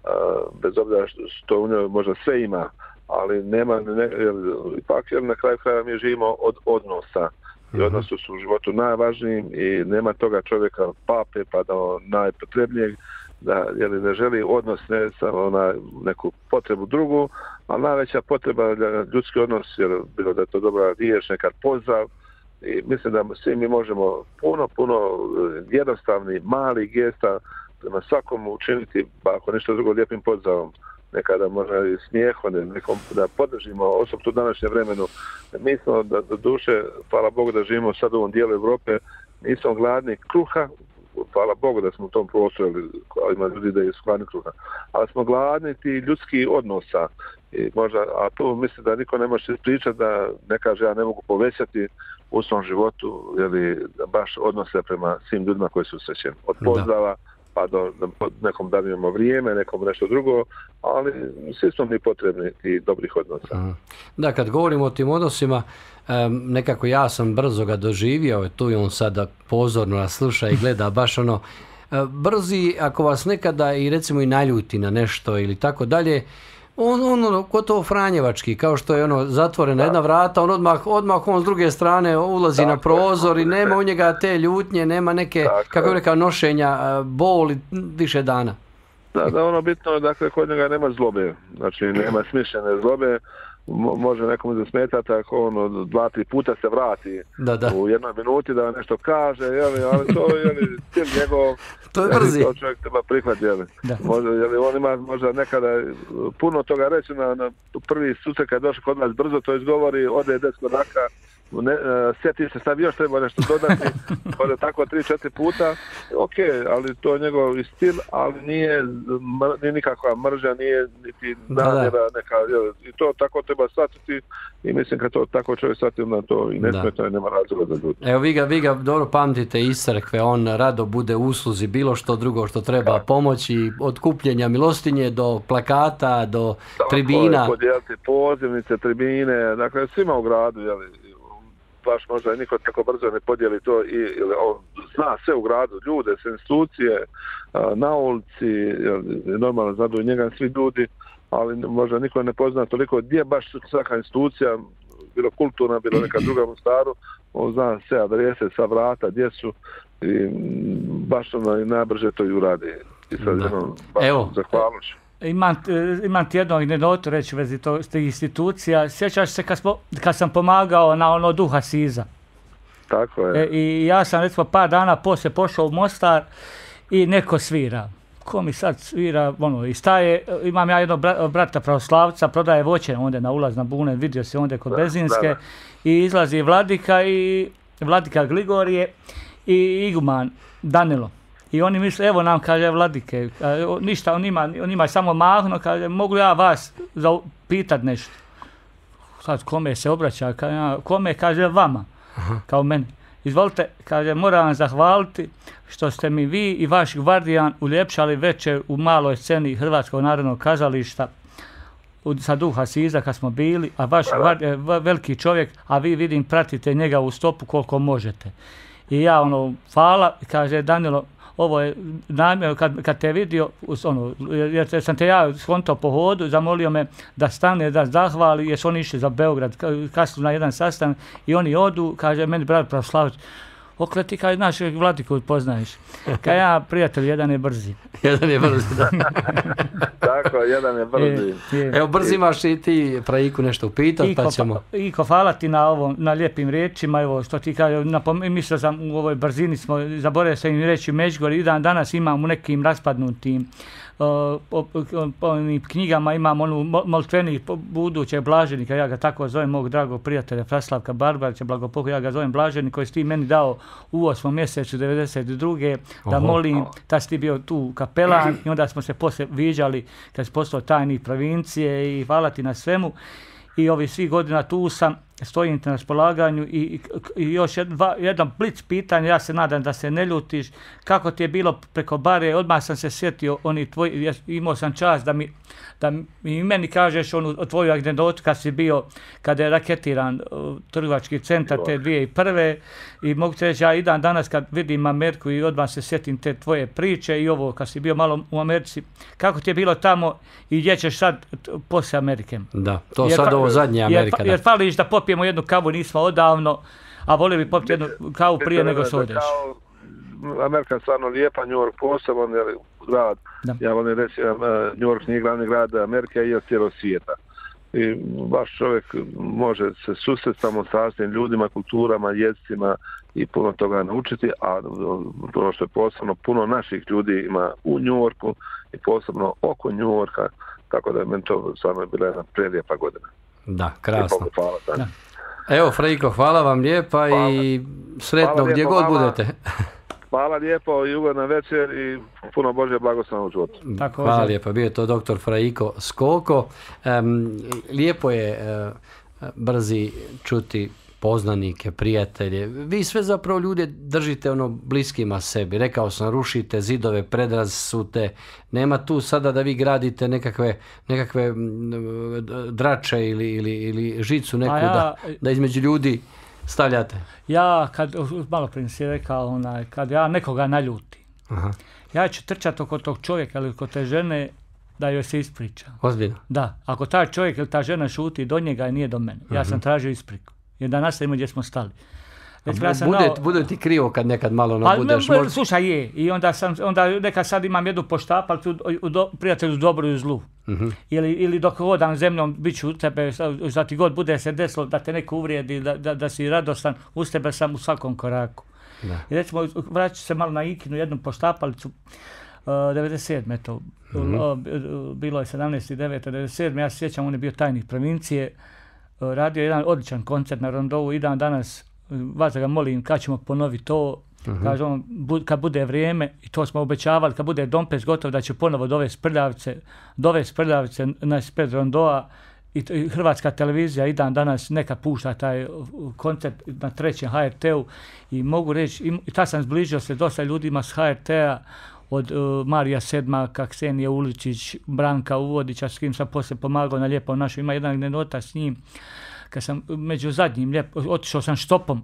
Uh, bez obzira što u njoj možda sve ima, ali nema, ne, jer, ipak jer na kraju kraja mi živimo od odnosa. I odnosi su u životu najvažnijim i nema toga čovjeka od pape pa do najpotrebnijeg da jeli, ne želi odnos ne samo na neku potrebu drugu, ali najveća potreba je ljudski odnos, jer bilo da je to dobra riječ, nekad pozdrav i mislim da svi mi možemo puno, puno jednostavni, mali gesta prema svakom učiniti, pa ako nešto drugo lijepim pozdravom. Nekada možda i smijehom, nekom da podržimo, osobno u današnjem vremenu. Mi smo da, do duše, hvala Bogu da živimo sad u ovom dijelu Europe, nismo gladni kruha, hvala Bogu da smo u tom prostoru, ali ima ljudi da je gladni kruha, ali smo gladni ti ljudskih odnosa. I možda, a tu mislim da niko ne može pričati da ne kaže ja ne mogu povećati u svom životu, jeli, baš odnose prema svim ljudima koji su srećeni. Od pozdrava, pa do, do nekom darujemo vrijeme, nekom nešto drugo, ali svi smo mi potrebni i dobrih odnosa. Da, kad govorimo o tim odnosima, nekako ja sam brzo ga doživio, tu je on sada pozorno nas sluša i gleda baš ono, Brzi, ako vas nekada i recimo i naljuti na nešto ili tako dalje, on, on gotovo franjevački, kao što je ono zatvorena jedna vrata, on odmah, odmah on s druge strane ulazi tako, na prozor i nema u njega te ljutnje, nema neke, tako, kako je rekao, nošenja, boli više dana. Da, da, ono bitno je, dakle, kod njega nema zlobe, znači nema smišljene zlobe, Mo, može nekomu zasmetati ako ono dva, tri puta se vrati da, da. u jednoj minuti da nešto kaže, jeli, ali to je stil njegov, to je brzi. To čovjek treba prihvatiti, jeli. Može, jeli, on ima možda nekada puno toga reći na, na prvi susret kad je došao kod nas brzo, to izgovori, ode deset koraka, ne, uh, sjeti se, sad još treba nešto dodati, ode tako tri, četiri puta, ok, ali to je njegov stil, ali nije, mr, nije nikakva mržnja, nije niti namjera neka, jel, i to tako treba shvatiti i mislim kad to tako čovjek shvati na to i ne smeta i nema razloga za ljudi. Evo vi ga, vi ga dobro pamtite iz crkve, on rado bude u usluzi bilo što drugo što treba pomoći, od kupljenja milostinje do plakata, do tako, tribina. Podijeliti pozivnice, tribine, dakle svima u gradu, jel, baš možda niko tako brzo ne podijeli to i ili on zna sve u gradu, ljude, sve institucije, na ulici, normalno znaju njega svi ljudi, ali možda niko ne pozna toliko gdje baš svaka institucija, bilo kulturna, bilo neka druga u Staru, on zna sve adrese, sa vrata, gdje su i baš ono najbrže to i uradi. I sad jednom baš zahvalnošću. Imam, imam ti jednu anegdotu reći u vezi tih institucija. Sjećaš se kad, smo, kad sam pomagao na ono Duha Siza. Tako je. E, I ja sam recimo par dana poslije pošao u Mostar i neko svira. Ko mi sad svira, ono, i staje, imam ja jednog brata pravoslavca, prodaje voće onda na ulaz na Bunen, vidio se onda kod da, Bezinske da, da. I izlazi Vladika i Vladika Gligorije i iguman Danilo. I oni misle, evo nam, kaže, Vladike, ništa, on ima, on ima samo mahno, kaže, mogu ja vas pitat nešto. Sad, kome se obraća, kaže, kome, kaže, vama, aha, kao meni. Izvolite, kaže, moram vam zahvaliti što ste mi vi i vaš gvardijan uljepšali večer u maloj sceni Hrvatskog narodnog kazališta sa Duha Siza kad smo bili, a vaš gvardijan, veliki čovjek, a vi vidim pratite njega u stopu koliko možete. I ja ono, hvala, kaže Danilo, ovo je namjer, kad, kad te vidio, ono, jer sam te ja skontao po hodu, zamolio me da stane, da zahvali, jer su oni išli za Beograd, kasno na jedan sastanak i oni odu, kaže meni brat Pravoslavić, okle ti kaže, znaš, Vladiku poznaješ. Kaj ja, prijatelj, jedan je brzi. Jedan je brzi, da. Tako, jedan je brzi. Je, je. Evo, brzi imaš i ti Fraiku nešto upitat, pa ćemo... Iko, hvala ti na ovom, na lijepim riječima, evo, što ti kaže, mislio sam u ovoj brzini smo, zaboravio sam im reći Međugorje, i dan danas imam u nekim raspadnutim o, o, o, o knjigama imam onu molitvenih budućeg blaženika, ja ga tako zovem, mog dragog prijatelja Fraslavka Barbarića, blagopokoj, ja ga zovem blaženi, koji si ti meni dao u osmom mjesecu devedeset druge da Oho. molim, tad si ti bio tu kapelan i onda smo se poslije viđali kad si postao tajnik provincije i hvala ti na svemu. I ovih svih godina tu sam, stojim ti na raspolaganju i, i, i još jedna, jedan blic pitanje, ja se nadam da se ne ljutiš, kako ti je bilo preko bare, odmah sam se sjetio, oni tvoji, imao sam čast da mi, da mi meni kažeš onu tvoju anegdotu kad si bio, kada je raketiran uh, trgovački centar te dvije tisuće prve i mogu ti reći, ja i dan danas kad vidim Ameriku i odmah se sjetim te tvoje priče i ovo kad si bio malo u Americi, kako ti je bilo tamo i gdje ćeš sad poslije Amerike? Da, to jer, sad ovo zadnje Amerika. Jer, jer fališ da popijemo jednu kavu, nismo odavno, a volio bi popiti jednu kavu prije nego što odeš. Amerika je stvarno lijepa, New York poseban grad. Da. Ja volim reći, New York nije glavni grad Amerike i od cijelog svijeta. I baš čovjek može se susreti samo s raznim ljudima, kulturama, jezicima i puno toga naučiti, a ono što je posebno, puno naših ljudi ima u New Yorku i posebno oko New Yorka, tako da je meni to stvarno bila jedna prelijepa godina. Da, krasno. Hvala, da. Evo, Frajko, hvala vam lijepa hvala. I sretno hvala gdje lijepo, god vama. Budete. Hvala lijepo i ugodna večer i puno Božje blagoslova u životu. Tako hvala lijepo, bio je to doktor Frajko Skoko. Um, lijepo je uh, brzi čuti poznanike, prijatelje. Vi sve zapravo ljude držite ono bliskima sebi. Rekao sam, rušite zidove, predrasude. Nema tu sada da vi gradite nekakve, nekakve drače ili, ili, ili žicu neku ja, da, da između ljudi stavljate. Ja, kad, malo prije si rekao, onaj, kad ja nekoga naljutim, aha. ja ću trčati oko tog čovjeka ili oko te žene da joj se ispriča. Ozbiljno? Da, ako taj čovjek ili ta žena šuti do njega i nije do mene, ja sam tražio ispriku. Jer da nastavimo gdje smo stali. Recimo, ja sam bude, nao... bude ti krivo kad nekad malo nabudeš. Pa, možda... Slušaj, je. I onda, sam, onda neka sad imam jednu poštapalcu u, u do, prijatelju dobru i zlu. Uh-huh. Ili, ili dok hodam zemljom, bit ću u tebe, za ti god bude se desilo da te neko uvrijedi, da, da, da si radostan, uz tebe sam u svakom koraku. Da. I recimo, vraću se malo na Ikinu, jednu poštapalicu, uh, devedeset sedme to, uh-huh. bilo je sedamnaest devet devedeset sedme ja se sjećam, on je bio tajnik provincije, uh, radio jedan odličan koncert na Rondovu i dan danas, vas da ga molim, kad ćemo ponoviti to, uh-huh. kaže on, bu, kad bude vrijeme, i to smo obećavali, kad bude Dompes gotov, da će ponovo dovesti prljavce, dovesti prljavce na ispred Rondoa, i, i hrvatska televizija i dan danas neka pušta taj koncert na trećem ha er te-u i mogu reći, i, i tad sam zbližio se dosta ljudima s ha er te-a, od uh, Marija Sedmaka, Ksenije Uličić, Branka Uvodića, s kim sam poslije pomagao na Lijepo našoj, ima jedan anegdota s njim, kad sam među zadnjim lijepo, otišao sam štopom,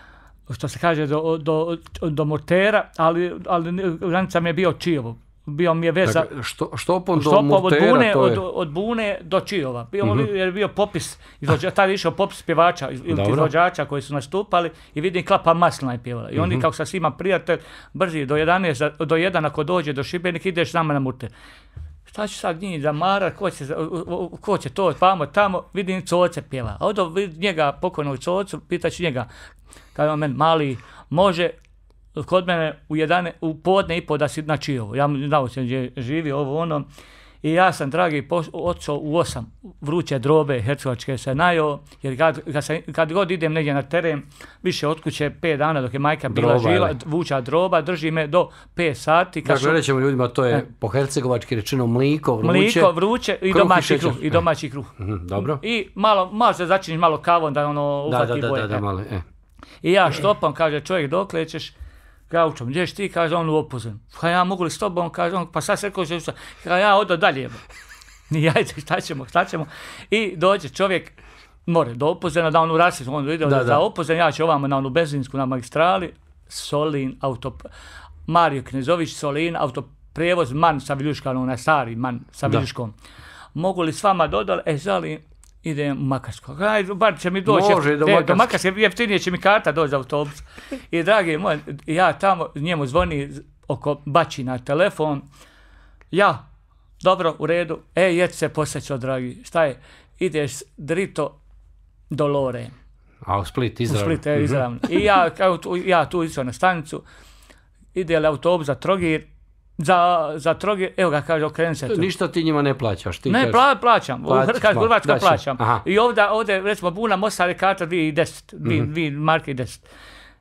što se kaže, do, do, do Murtera, ali, ali granica mi je bio Čijovo. Bio mi je veza... Dakle, što, štopom do Murtera, od Bune, to je... od, od Bune do Čijova. Bio, mm-hmm. Jer je bio popis, izvođa, tada je išao popis pjevača ili izvođača koji su nastupali i vidim Klapa Maslina je pjevala. I mm-hmm. oni, kako sam svima prijatelj, brzi do jedanaest, do jedan ako dođe do Šibenika, ideš s nama na Murter. Šta ću sad njih zamarat, ko će, ko će to, pamo tamo, vidim Coce pjeva. A onda vidim njega, pokojnog Cocu, pitaću njega, kada on meni mali, može kod mene u, jedane, u podne i po da si na Čijovo. Ja znao sam gdje živi, ovo ono. I ja sam, dragi, otišao u osam vruće drobe hercegovačke se najao, jer kad, kad, sam, kad god idem negdje na teren, više od kuće pet dana dok je majka bila droba, žila, vuča droba, drži me do pet sati. Dakle, su, rećemo ljudima, to je po hercegovački rečeno mliko, vruće. Mliko, vruće i domaći kruh. I domaći kruh. E. Mm, dobro. I malo, malo se začiniš malo kavom da ono ufati boje. Da, da, da, malo, e. I ja štopam, kaže čovjek, dokle ćeš? Gaučom, gdješ ti, kaže on u Opozen. Pa ja mogu li s tobom, kaže on, pa sad se rekao, že ja odo dalje. I ajde, šta ćemo, šta ćemo. I dođe čovjek, more, do Opozena, da on u Rasicu, on ide za da. Opozen, ja ću ovamo na onu benzinsku, na magistrali, Solin, auto, Mario Knezović, Solin, autoprevoz, man sa Viljuškom, onaj stari man sa Viljuškom. Mogu li s vama dodali, e, žalim, idem u Makarsko. Ajde, bar će mi doći. Može, do Makarske. Do Makarske, jeftinije će mi karta doći za autobus. I dragi moj, ja tamo, njemu zvoni oko Bačina telefon. Ja, dobro, u redu. E, jed se posjećao, dragi. Šta je? Ideš drito do Lore. A u Split, izravno. U Split, je, izravno. Mm-hmm. I ja, kao tu, ja tu išao na stanicu. Ide li autobus za Trogir. Za, za Trogir, evo ga kaže, okreni se tu. Ništa ti njima ne plaćaš? Ti ne, kažeš, pla, plaćam, plać, u Hrvatska plaćam. Aha. I ovdje, ovdje, recimo, Buna Mostar je karta dvije deset, dvije, mm-hmm. dvije marke deset.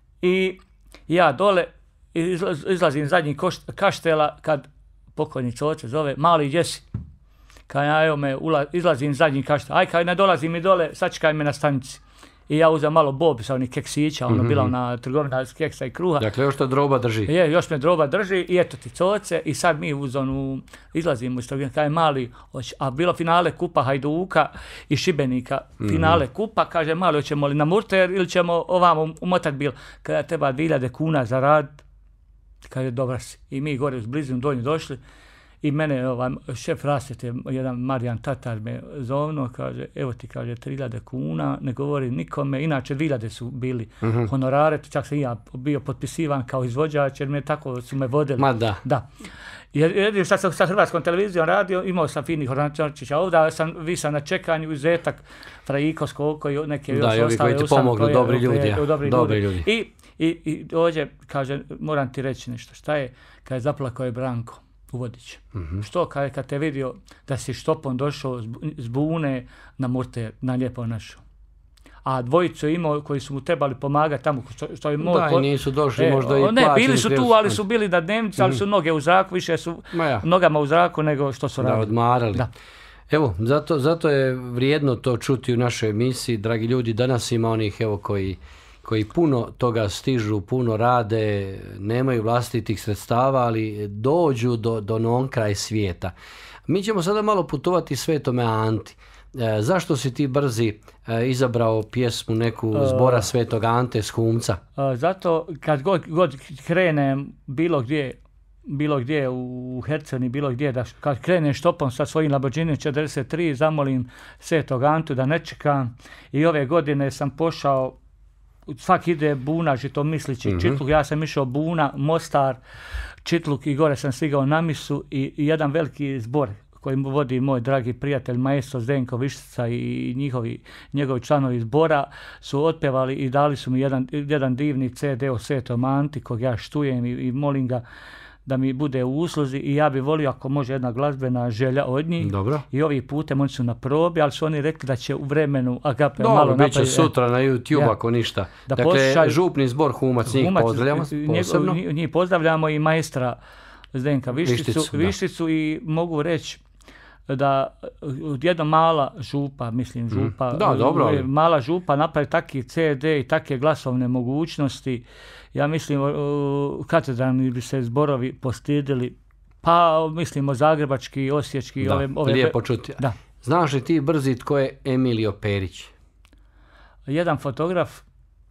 I ja dole izlaz, izlazim zadnji koš, kaštela, kad pokojni Coce zove, mali Jesi. Kad ja, evo me, ula, izlazim zadnji kaštela, aj kad ne dolazim i dole, sačekaj me na stanici. I ja uzem malo bob sa onih keksića, ono mm-hmm. bila ona trgovina keksa i kruha. Dakle, još to droba drži. Je, još me droba drži i eto ti Coce i sad mi uz onu, izlazimo iz trgovine, kaj mali, a bilo finale kupa Hajduka i Šibenika, mm-hmm. finale kupa, kaže mali, hoćemo li na Murter ili ćemo ovamo umotat bil, kada treba dvije hiljade kuna za rad, kaže dobra si. I mi gore uz blizinu donju došli. I mene, ovaj, šef rasvjete, jedan Marijan Tatar me zovno, kaže, evo ti, kaže, tri hiljade kuna, ne govori nikome, inače dvije hiljade su bili mm-hmm. honorare, čak sam i ja bio potpisivan kao izvođač, jer me tako su me vodili. Ma da. Da. Jer, jer šta sam sa hrvatskom televizijom radio, imao sam finih Horančarčića, ovdje sam visao na čekanju, izetak, Frajiko, Skoko i neke da, još ostale. Da, koji ti pomogli, dobri ljudi. Ja. Dobri, dobri ljudi. ljudi. I, i, i dođe, kaže, moram ti reći nešto, šta je, kad je zaplakao je Branko Uvodić. Mm-hmm. Što kad, kad te vidio da si štopom došao z Bune na Murter, na Lijepo našo. A dvojicu imao koji su mu trebali pomagati tamo što, što je moj. Da, po... nisu došli e, možda i ne, bili su tu, ali su bili na dnevnici, ali su noge u zraku, više su ja. nogama u zraku nego što su da, radili. Odmarali. Da. Evo, zato, zato je vrijedno to čuti u našoj emisiji. Dragi ljudi, danas ima onih evo koji koji puno toga stižu, puno rade, nemaju vlastitih sredstava, ali dođu do, do non kraj svijeta. Mi ćemo sada malo putovati Svetome Anti. E, zašto si ti brzi e, izabrao pjesmu neku zbora Svetog Ante s Humca? E, zato kad god, god krenem bilo gdje, bilo gdje u Herceni, bilo gdje, da kad krenem štopom sa svojim Lamborghini četrdeset tri, zamolim Svetog Antu da ne čekam. I ove godine sam pošao, svak ide Buna, Žitomislići, mm-hmm. Čitluk, ja sam išao Buna, Mostar, Čitluk i gore sam stigao na misu i, i jedan veliki zbor koji vodi moj dragi prijatelj maestro Zdenko Vištica i njihovi, njegovi članovi zbora su otpevali i dali su mi jedan, jedan divni ce de o Svetom Anti kog ja štujem i, i molim ga da mi bude u usluzi i ja bi volio ako može jedna glazbena želja od njih. Dobro. I ovih putem oni su na probi, ali su oni rekli da će u vremenu Agape Dobro, malo napraviti. Dobro, bit će napravi, sutra na YouTube ja, ako ništa. Da dakle, poslušaj, župni zbor Humac, njih Humac, pozdravljamo posebno. Njih, njih pozdravljamo i maestra Zdenka Višticu, Višticu, Višticu i mogu reći da jedna mala župa, mislim župa, da, dobro. mala župa napravi takvi ce de i takve glasovne mogućnosti. Ja mislim, katedralni bi se zborovi postidili, pa mislimo zagrebački, osječki. Da, ove, ove, lijepo čuti. Da. Znaš li ti brzi tko je Emilio Perić? Jedan fotograf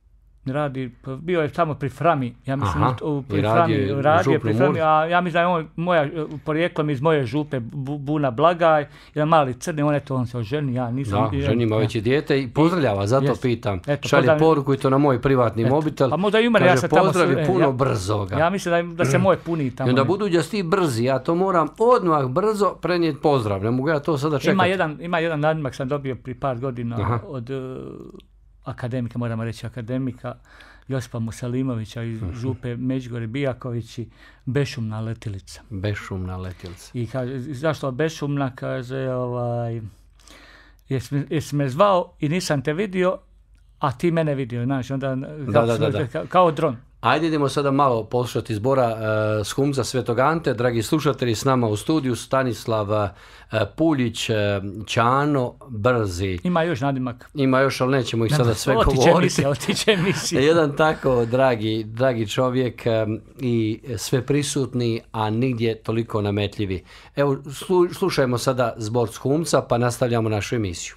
radi, bio je tamo pri Frami, ja mislim, Aha, u, pri radio, Frami, radio pri Frami, a ja mislim da je on, moja, porijeklom iz moje župe, Buna Blagaj, jedan mali crni, on eto, on se oženi, ja nisam... Da, ženi ima već i dijete i pozdravljava, zato jest, pitam. Eto, šalje pozdravim, poruku i to na moj privatni eto, mobitel, pa možda i umre, kaže ja se tamo, pozdravi puno ja, brzoga. Ja mislim da, da se moj puni tamo. I onda budući da si ti brzi, ja to moram odmah brzo prenijeti pozdrav, ne mogu ja to sada čekati. Ima jedan, ima jedan nadimak sam dobio pri par godina Aha. od uh, akademika, moramo reći akademika, Josipa Musalimovića iz uh-huh. župe Međugorje Bijaković i Bešumna letilica. Bešumna letilica. I kaže, zašto Bešumna, kaže, ovaj, jesi, jesi me zvao i nisam te vidio, a ti mene vidio, znaš, onda da, da, da, da. Ka, kao dron. Ajde idemo sada malo poslušati zbora uh, s Humca Svetog Ante. Dragi slušatelji, s nama u studiju Stanislav uh, Puljić, uh, Čano, Brzi. Ima još nadimak. Ima još, ali nećemo ih Nema, sada sve otiče govoriti. Emisija, otiče emisija. Jedan tako dragi, dragi čovjek um, i sve prisutni, a nigdje toliko nametljivi. Evo, slu, slušajmo sada zbor s Humca, pa nastavljamo našu emisiju.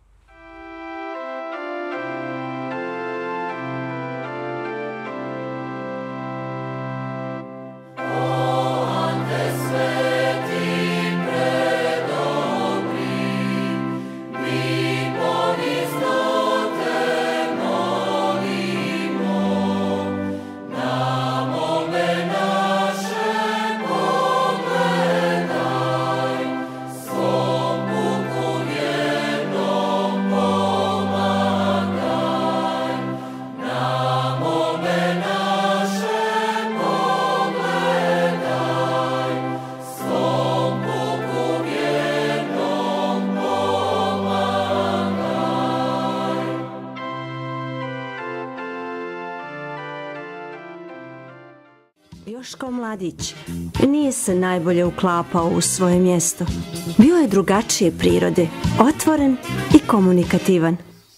Joško mladić nije se najbolje uklapao u svoje mjesto. Bio je drugačije prirode, otvoren i komunikativan.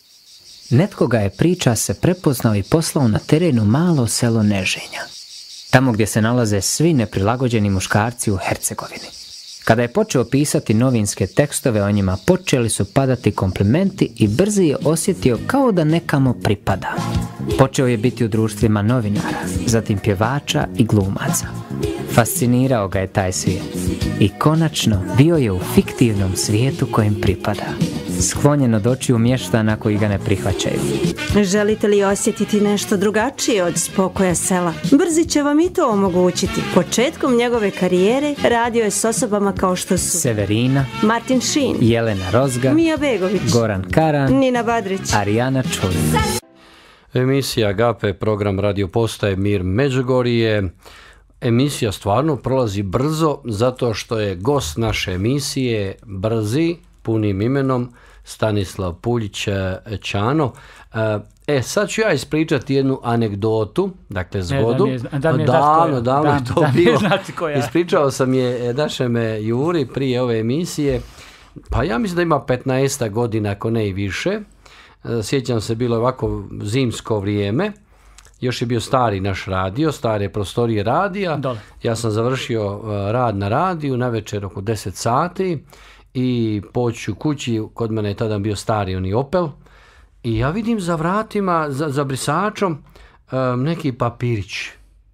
Netko ga je, priča se, prepoznao i poslao na terenu malo selo Neženja, tamo gdje se nalaze svi neprilagođeni muškarci u Hercegovini. Kada je počeo pisati novinske tekstove o njima, počeli su padati komplimenti i Brzi je osjetio kao da nekamo pripada. Počeo je biti u društvima novinara, zatim pjevača i glumaca. Fascinirao ga je taj svijet i konačno bio je u fiktivnom svijetu kojem pripada, sklonjen od očiju mještana koji ga ne prihvaćaju. Želite li osjetiti nešto drugačije od spokoja sela? Brzi će vam i to omogućiti. Početkom njegove karijere radio je s osobama kao što su Severina, Martin Šin, Jelena Rozga, Mija Begović, Goran Karan, Nina Badrić, Arijana Čulin. Emisija Agape, program Radio Postaje Mir Međugorje. Emisija stvarno prolazi brzo zato što je gost naše emisije Brzi, punim imenom Stanislav Puljić Čano. E, sad ću ja ispričati jednu anegdotu, dakle zgodu. Ne, da mi je, davno, davno je to da bilo. Je Ispričao sam je našem Juri prije ove emisije. Pa ja mislim da ima petnaest godina, ako ne i više. Sjećam se, bilo je ovako zimsko vrijeme. Još je bio stari naš radio, stare prostorije radija. Dole. Ja sam završio rad na radiju na večer oko deset sati i poću kući, kod mene je tada bio stari oni Opel i ja vidim za vratima, za, za brisačom um, neki papirić.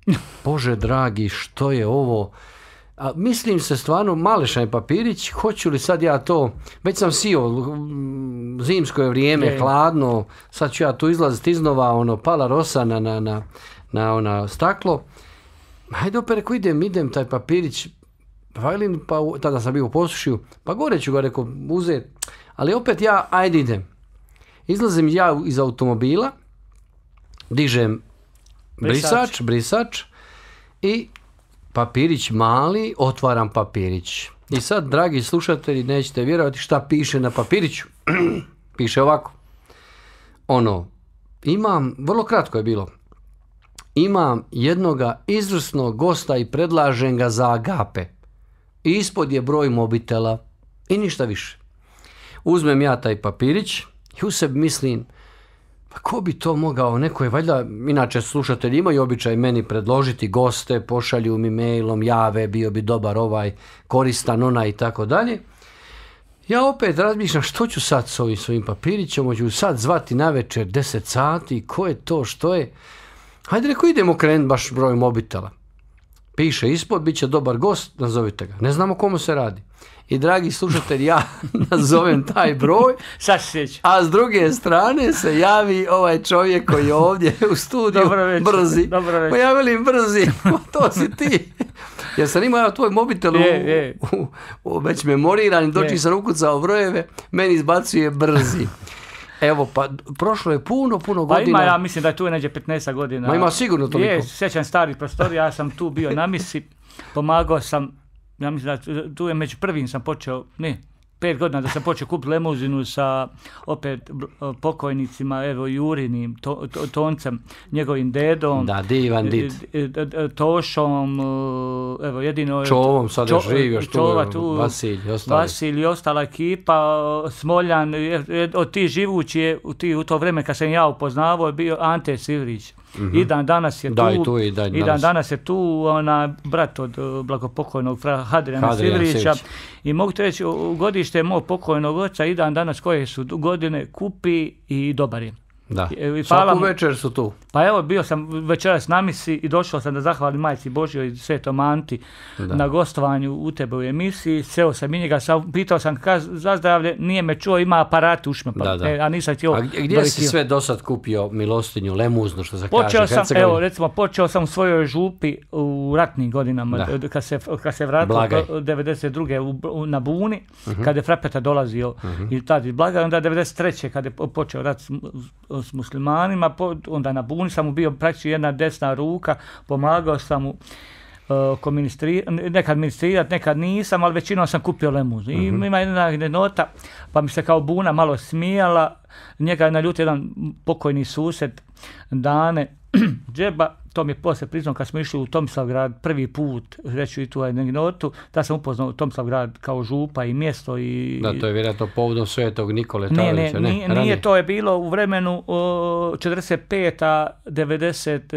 Bože dragi, što je ovo? A mislim se stvarno, Malešan Papirić, hoću li sad ja to, već sam sio, zimsko je vrijeme, je. hladno, sad ću ja tu izlaziti iznova, ono, pala rosa na, na, na, na ona staklo. Hajde opet, reko, idem, idem, taj Papirić, Vajlin, pa tada sam bio u Posušju, pa gore ću ga, reko, uzeti. Ali opet ja, ajde idem. Izlazim ja iz automobila, dižem brisač, brisač i papirić mali, otvaram papirić. I sad, dragi slušatelji, nećete vjerovati šta piše na papiriću. Piše ovako. Ono, imam, vrlo kratko je bilo, imam jednoga izvrsnog gosta i predlažem ga za Agape. I ispod je broj mobitela i ništa više. Uzmem ja taj papirić i u sebi mislim, pa ko bi to mogao, neko je valjda, inače slušatelji imaju običaj meni predložiti goste, pošalju mi mailom, jave, bio bi dobar ovaj, koristan onaj i tako dalje. Ja opet razmišljam što ću sad s ovim svojim papirićem, hoću sad zvati na večer deset sati, ko je to, što je. Hajde reko idemo krenuti baš broj mobitela. Piše ispod, bit će dobar gost, nazovite ga. Ne znamo komu se radi. I dragi slušatelji, ja nazovem taj broj, a s druge strane se javi ovaj čovjek koji je ovdje u studiju, brzi. Pa ja velim brzi, to si ti. Jer sam imao tvoj mobitel u, je, je. U, u, već memoriran, doći sam ukucao brojeve, meni izbacuje brzi. Evo, pa prošlo je puno, puno godina. Pa ima, ja mislim da je tu neđe petnaest godina. Ma ima sigurno toliko. Je, sjećam starih prostorija, ja sam tu bio na misi, pomagao sam, ja mislim da tu je među prvim sam počeo, ne, pet godina da sam počeo kupiti lemuzinu sa opet pokojnicima, evo Jurinim, to, to, Toncem, njegovim dedom. Da, divan did. Tošom, evo jedino... Čovom sada čo, živi, još čova, tu, Vasilj, ostali. Vasilj i ostala ekipa, Smoljan, od ti živući je, u, ti, u to vreme kad sam ja upoznavao je bio Ante Sivrić. Mm-hmm. I dan danas je tu, da, i, tu i, dan, i dan danas. danas je tu ona brat od blagopokojnog fra Hadrijana Sivrića i mogu ti reći u godište mog pokojnog oca i dan danas koje su godine kupi i dobar je. Da, I, svaku mu, večer su tu. Pa evo, bio sam večeras na misi i došao sam da zahvalim Majci Božjoj i Svetom Anti da. na gostovanju u tebe u emisiji. Seo sam i njega, sam, pitao sam kaz, za zdravlje, nije me čuo, ima aparat ušme, pa, e, a nisam htio... A gdje, gdje si sve do sad kupio milostinju, lemuznu, što se počeo kaže? Sam, evo, recimo, počeo sam u svojoj župi u ratnim godinama, da. kad se, kad se vratilo devedeset druge u, u, na Buni, uh-huh. kad je Frapeta dolazio uh-huh. i tad iz Blagaj, onda devedeset treće kad je počeo rat s, s muslimanima, onda na Buni sam mu bio praktično jedna desna ruka, pomagao sam mu uh, ministri, nekad ministrirati, nekad nisam, ali većinom sam kupio lemuzinu. Mm-hmm. I ima jedna nota, pa mi se kao Buna malo smijala, njega je naljutio jedan pokojni susjed Dane Džeba, to mi je poslije priznao kad smo išli u Tomislavgrad prvi put, reću i tu anegdotu, da sam upoznao Tomislavgrad kao župa i mjesto. I, da, to je vjerojatno povodom Svetog Nikole Tavelića. Ne, ne, ne, nije, to je bilo u vremenu o, četrdeset peta, devedeset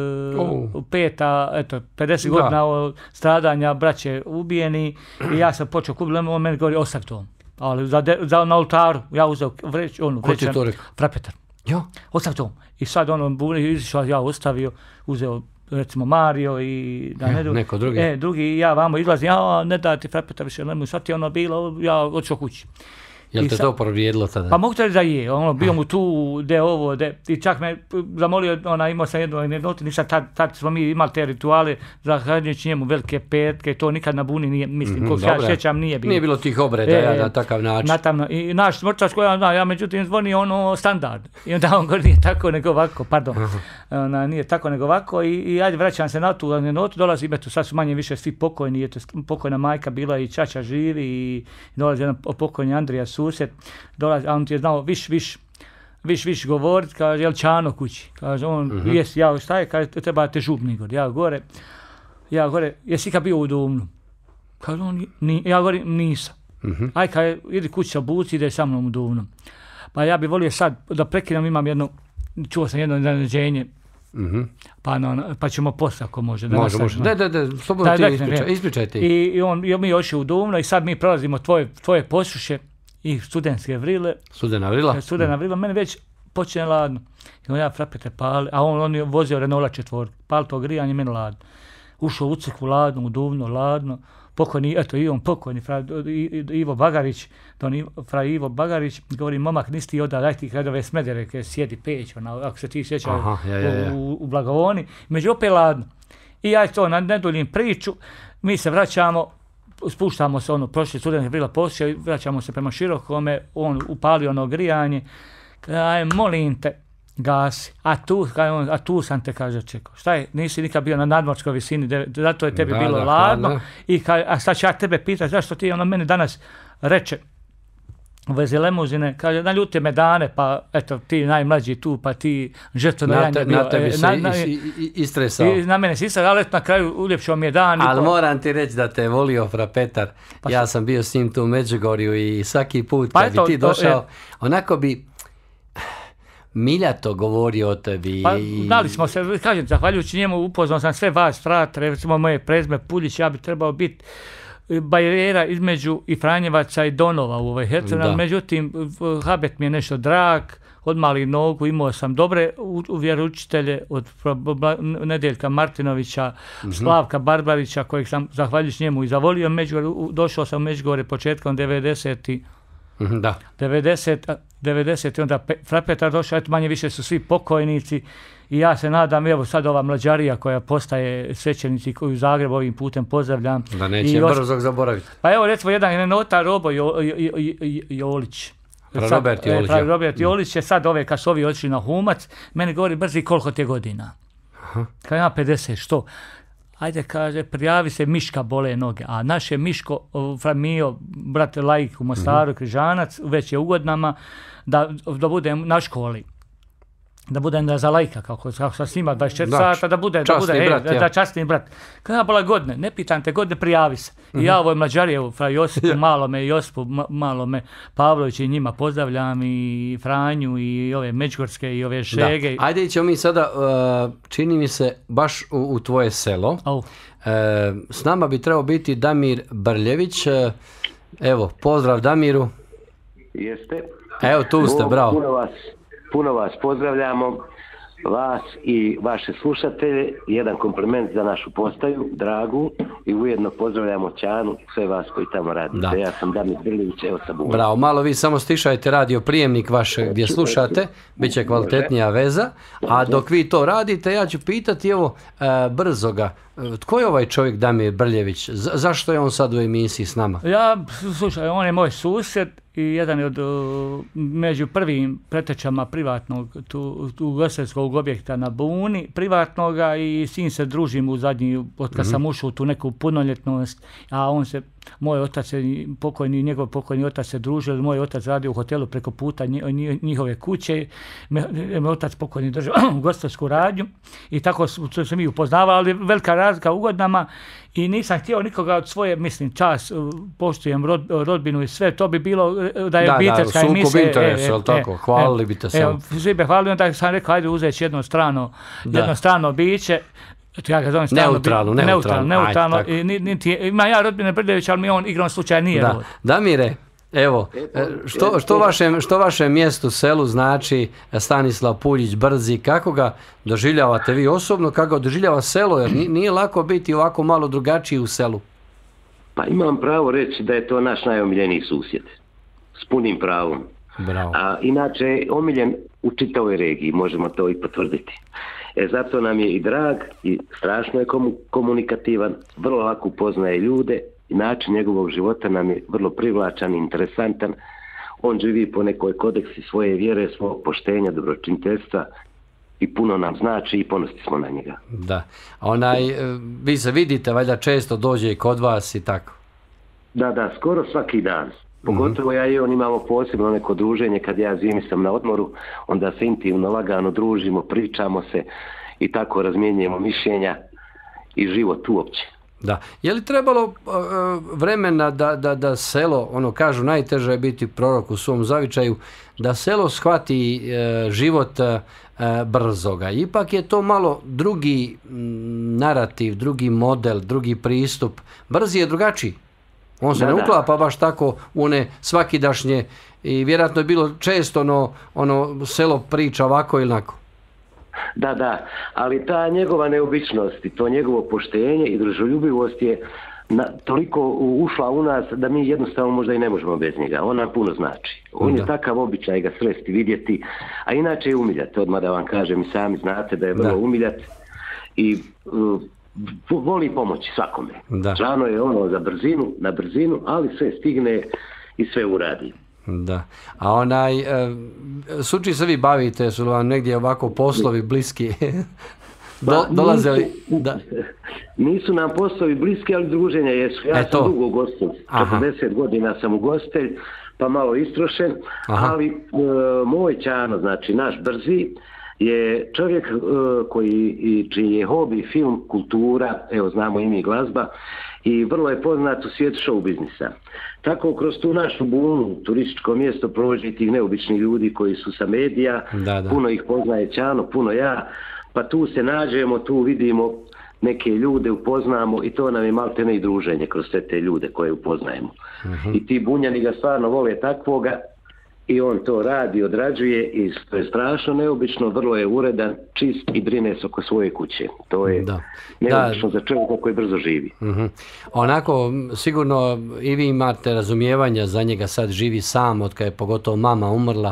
peta, eto, pedeset da. godina od stradanja braće ubijeni i ja sam počeo kupiti, on meni govori ostav to. Ali za, de, za na oltaru, ja uzeo vreć, onu vrećan, Frapetar. Jo. Ostav to. I sad ono, izišao, ja ostavio, uzeo recimo Mario i da ne, ne neko drugi. E, drugi, ja vamo izlazim, ja ne da ti Frapeta više, ne, sad ti ono bilo, ja odšao kući. Jel te sad, to povrijedilo tada? Pa mogu te reći da je, ono, bio mu tu, de ovo, de, i čak me zamolio, ona, imao sam jednu anegdotu, nisam, tad, tad smo mi imali te rituale, zahvaljujući njemu velike petke, to nikad na Buni nije, mislim, mm-hmm, ko ja sjećam, nije bilo. Nije bilo tih obreda, e, ja, na takav način. Natamno, i naš smrčač koji ja znam, ja međutim zvoni ono standard, i onda on govori, nije tako nego ovako, pardon, ona, nije tako nego ovako, i, i ajde vraćam se na tu anegdotu, dolazi, eto, sad su manje više svi pokojni, eto, pokojna majka bila i čača živi, i dolazi jedan pokojni Andrija susjed, dolazi, a on ti je znao viš, viš, viš, viš govorit, kaže, jel Čano kući? Kaže, on, mm-hmm. jes, ja, šta je, kaže, treba te župni gore, ja gore, ja gore, jesi kad bio u Duvnu? Kaže, on, ni, ja gore, nisam. Mm-hmm. Aj, kaže, idi kući sa buci, ide sa mnom u Duvnu. Pa ja bi volio sad, da prekinem, imam jedno, čuo sam jedno iznenađenje, mm-hmm. pa, no, pa ćemo posle ako može. Da može, može. Da, da, da, slobodno ti ispričaj, ispričajte. I, i on, i mi ošli u Duvnu i sad mi prolazimo tvoje, tvoje Posuše i studentske vrile. Studena vrila? Studena vrila, mene već počne ladno. I on ja frapete pali, a on, on je vozio Renault četvorku, pali to grijanje, meni ladno. Ušao u crkvu ladno, u Duvno ladno, pokojni, eto i on pokojni, fra, Ivo Bagarić, don fra Ivo Bagarić, govori, momak, nisi ti odda, daj ti kad ove smedere, kad sjedi peć, ona, ako se ti sjeća ja, ja, ja. u, u Blagovoni, među opet ladno. I ja to ne duljim priču, mi se vraćamo, spuštamo se, ono, prošli student je bila poslije, vraćamo se prema Širokome, on upalio ono grijanje, kaj, molim te, gasi, a tu, kaj on, a tu sam te, kaže, čekao, šta je, nisi nikad bio na nadmorskoj visini, zato je tebi da, bilo da, ladno, hvala. I kaj, a sad ću ja tebe pitati, zašto ti ono meni danas reče, u vezi lemuzine, kaže, naljuti me dane, pa eto, ti najmlađi tu, pa ti žrtveno janje bio. Na tebi se na, na, istresao. I na mene se istresao, ali na kraju uljepšao mi je dan. Ali moram ti reći da te je volio fra Petar. Pa ja sam bio s njim tu u Međugorju i svaki put pa kad eto, bi ti došao, to, onako bi miljato govorio o tebi. Pa dali smo se, kažem, zahvaljujući njemu upoznao sam sve vas, frat, recimo moje prezme Puljić, ja bi trebao biti barijera između i Franjevaca i Donova u ovoj Hercegovini, međutim Habet mi je nešto drag, od malih nogu, imao sam dobre vjeroučitelje od Nedeljka Martinovića, mm-hmm. Slavka Barbarića, kojeg sam zahvaljujući njemu i zavolio Međugorje, došao sam u Međugorje početkom devedesetih. Da. devedeset, devedeset onda fra Petar došao, eto manje više su svi pokojnici i ja se nadam, evo sad ova mlađarija koja postaje svećenici koju u Zagrebu ovim putem pozdravljam. Da neće brzo zaboraviti. Pa evo recimo jedan nota Robo jo, jo, jo, jo, Jolić. Pra Robert Jolić. Pra Robert Jolić je sad ove kad su ovi odšli na Humac, meni govori brzi koliko te godina. Aha. Kad ima pedeset, što? Ajde, kaže, prijavi se, Miška bole noge, a naš je Miško, Framio, brate laik u Mostaru, mm-hmm. Križanac, već je u godinama, da, da budem na školi. Da budem da za lajka, kako, kako sam snima dvadeset četiri da, sata, da bude, da bude, brat, e, ja. da častni brat. Kada bola godine, ne pitam te godine, prijavi se. Mm-hmm. I ja ovoj mlađarijevu, fra Josipu, ja. malo me, Josipu, malo me, Pavlović i njima pozdravljam, i Franju, i ove Međugorske, i ove Šege. Da. Ajde, ćemo mi sada, uh, čini mi se, baš u, u tvoje selo. Oh. Uh, s nama bi trebao biti Damir Brljević. Uh, evo, pozdrav Damiru. Jeste. Evo, tu ste, bravo. Puno vas. Puno vas pozdravljamo, vas i vaše slušatelje, jedan kompliment za našu postaju, dragu, i ujedno pozdravljamo Ćanu i sve vas koji tamo radite. Ja sam Damir Brljević, evo sam uvodno. Bravo, malo vi samo stišajte radio prijemnik vaš gdje slušate, bit će kvalitetnija veza, a dok vi to radite, ja ću pitati, evo, e, brzo ga, tko je ovaj čovjek Damir Brljević? Z- zašto je on sad u emisiji s nama? Ja, slušaj, on je moj susjed i jedan je od uh, među prvim pretečama privatnog tu, tu ugostiteljskog objekta na Buni, privatnoga, i s njim se družim u zadnji, od kad mm-hmm. sam ušao u tu neku punoljetnost, a on se, moj otac se, pokojni, njegov pokojni otac se družio, moj otac radio u hotelu preko puta njihove kuće, moj otac pokojni držao ugostiteljsku radnju i tako su se mi upoznavali, ali velika razlika u godinama i nisam htio nikoga od svoje, mislim, čas, poštujem rod, rodbinu i sve, to bi bilo da je obiteljska emisija. Da, da, sukob interesa, ali tako, hvalili bi te samo. Svi bi hvalili, onda sam rekao, ajde uzeti jedno strano, jedno strano biće. Ja ga zovem strano, neutralno, bi, neutralno, neutralno, neutralno i, niti, ima ja rodbine Brljević, ali mi on igrom slučaja nije da. rod. Damire, evo, što, što, vašem, što vašem mjestu, selu znači Stanislav Puljić Brzi, kako ga doživljavate vi osobno, kako ga doživljava selo, jer nije lako biti ovako malo drugačiji u selu? Pa imam pravo reći da je to naš najomiljeniji susjed, s punim pravom. Bravo. A inače omiljen u čitavoj regiji, možemo to i potvrditi. E, zato nam je i drag i strašno je komunikativan, vrlo lako upoznaje ljude i način njegovog života nam je vrlo privlačan i interesantan. On živi po nekoj kodeksi svoje vjere, svog poštenja, dobročiniteljstva i puno nam znači i ponosni smo na njega. Da, onaj, vi se vidite, valjda često dođe i kod vas i tako? Da, da, skoro svaki dan. Pogotovo ja i on imamo posebno neko druženje, kad ja zimi sam na odmoru, onda se intimno, lagano družimo, pričamo se i tako razmjenjujemo mišljenja i život uopće. Da. Je li trebalo uh, vremena da, da, da selo, ono kažu najteže je biti prorok u svom zavičaju, da selo shvati uh, život uh, Brzoga? Ipak je to malo drugi m, narativ, drugi model, drugi pristup. Brzi je drugačiji. On se Da, ne da. uklapa baš tako u one svakidašnje i vjerojatno je bilo često ono, ono selo priča ovako ili onako. Da, da, ali ta njegova neobičnost i to njegovo poštenje i družoljubivost je na, toliko ušla u nas da mi jednostavno možda i ne možemo bez njega. On nam puno znači. On Da. je takav običaj ga sresti, vidjeti, a inače je umiljat. Odmah da vam kažem, i sami znate da je vrlo Da. umiljat i uh, voli pomoći svakome. Da. Stvarno je ono za brzinu, na brzinu, ali sve stigne i sve uradi. Da. A onaj, e, s čim se vi bavite, su li vam negdje ovako poslovi bliski? Do, Pa, dolaze li? nisu- Da. Nisu nam poslovi bliski, ali druženja jesu. Ja E, to. sam dugo ugostitelj, Aha. četrdeset godina sam ugostitelj, pa malo istrošen, Aha. ali e, moj Ćano, znači naš Brzi, je čovjek e, koji, i čiji je hobi film, kultura, evo znamo i mi glazba, i vrlo je poznat u svijetu show biznisa. Tako kroz tu našu bunu, turističko mjesto, prođe tih neobičnih ljudi koji su sa medija, Da, da. puno ih poznaje Ćano, puno ja, pa tu se nađemo, tu vidimo neke ljude, upoznamo i to nam je maltene i druženje kroz sve te ljude koje upoznajemo. Mhm. I ti bunjani ga stvarno vole takvoga i on to radi, odrađuje i to je strašno neobično, vrlo je uredan, čist i brine se oko svoje kuće. To je Da. neobično Da. za čovjeka koji brzo živi. Mhm. Onako, sigurno i vi imate razumijevanja za njega, sad živi sam od kad je pogotovo mama umrla.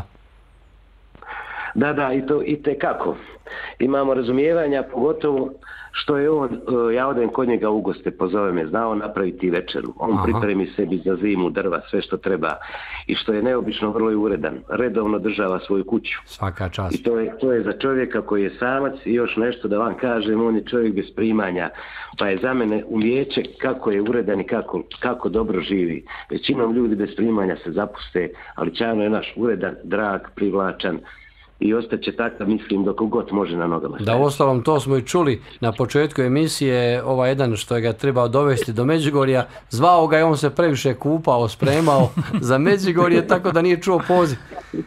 Da, da, i to i tekako. Imamo razumijevanja, pogotovo što je on, e, ja odem kod njega u goste, pozove me, znao napraviti večeru. On Aha. pripremi sebi za zimu, drva, sve što treba. I što je neobično, vrlo je uredan. Redovno država svoju kuću. Svaka čast. I to je, to je za čovjeka koji je samac i još nešto da vam kažem, on je čovjek bez primanja. Pa je za mene umijeće kako je uredan i kako, kako dobro živi. Većinom ljudi bez primanja se zapuste, ali Ćano je naš uredan, drag, privlačan i ostaće takav, mislim, dok god može na nogama. Da, uostalom, to smo i čuli na početku emisije, ovaj jedan što je ga trebao dovesti do Međugorja, zvao ga i on se previše kupao, spremao za Međugorje, tako da nije čuo poziv.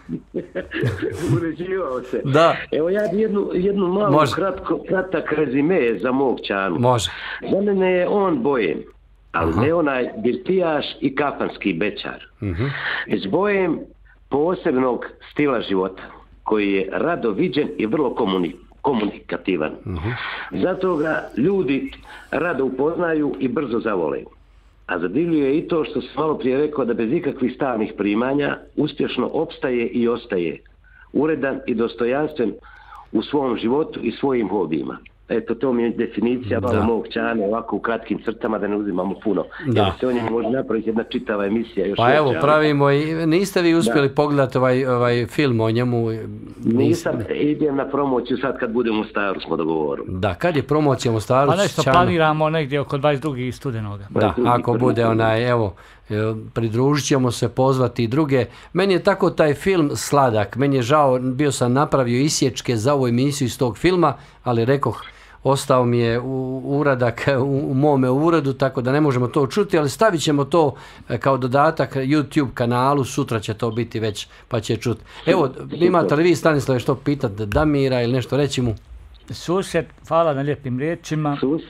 Uređivao se. Da. Evo ja bi jednu, jednu malu Može. kratko, kratak rezime za mog Ćanu. Može. Za mene je on bojem, ali Aha. ne onaj birtijaš i kafanski bećar. Mhm. Već bojem posebnog stila života, koji je rado viđen i vrlo komuni, komunikativan. Mhm. Zato ga ljudi rado upoznaju i brzo zavole. A zadivljuje i to što sam malo prije rekao da bez ikakvih stalnih primanja uspješno opstaje i ostaje uredan i dostojanstven u svom životu i svojim hobijima. Eto, to mi je definicija malo Da. mog Ćane, ovako u kratkim crtama, da ne uzimamo puno. Da. Jer se o njemu može napraviti jedna čitava emisija. Još Pa veća, evo, ali- pravimo i niste vi uspjeli pogledati ovaj, ovaj film o njemu? Nisam, idem na promociju sad kad budemo u Staru, smo dogovorili. Da, kad je promocija u Staru? Pa nešto Ćano? planiramo negdje oko dvadeset drugog studenoga. Da, ako bude onaj, evo, e, pridružit ćemo se, pozvati i druge. Meni je tako taj film sladak, meni je žao, bio sam napravio isječke za ovu emisiju iz tog filma, ali rekoh, ostao mi je u uradak u, u mome uredu, tako da ne možemo to čuti, ali stavit ćemo to e, kao dodatak YouTube kanalu, sutra će to biti već, pa će čuti. Evo, imate li vi, Stanislave, što pitati Damira ili nešto reći mu? Susjed, hvala na lijepim riječima. Sus,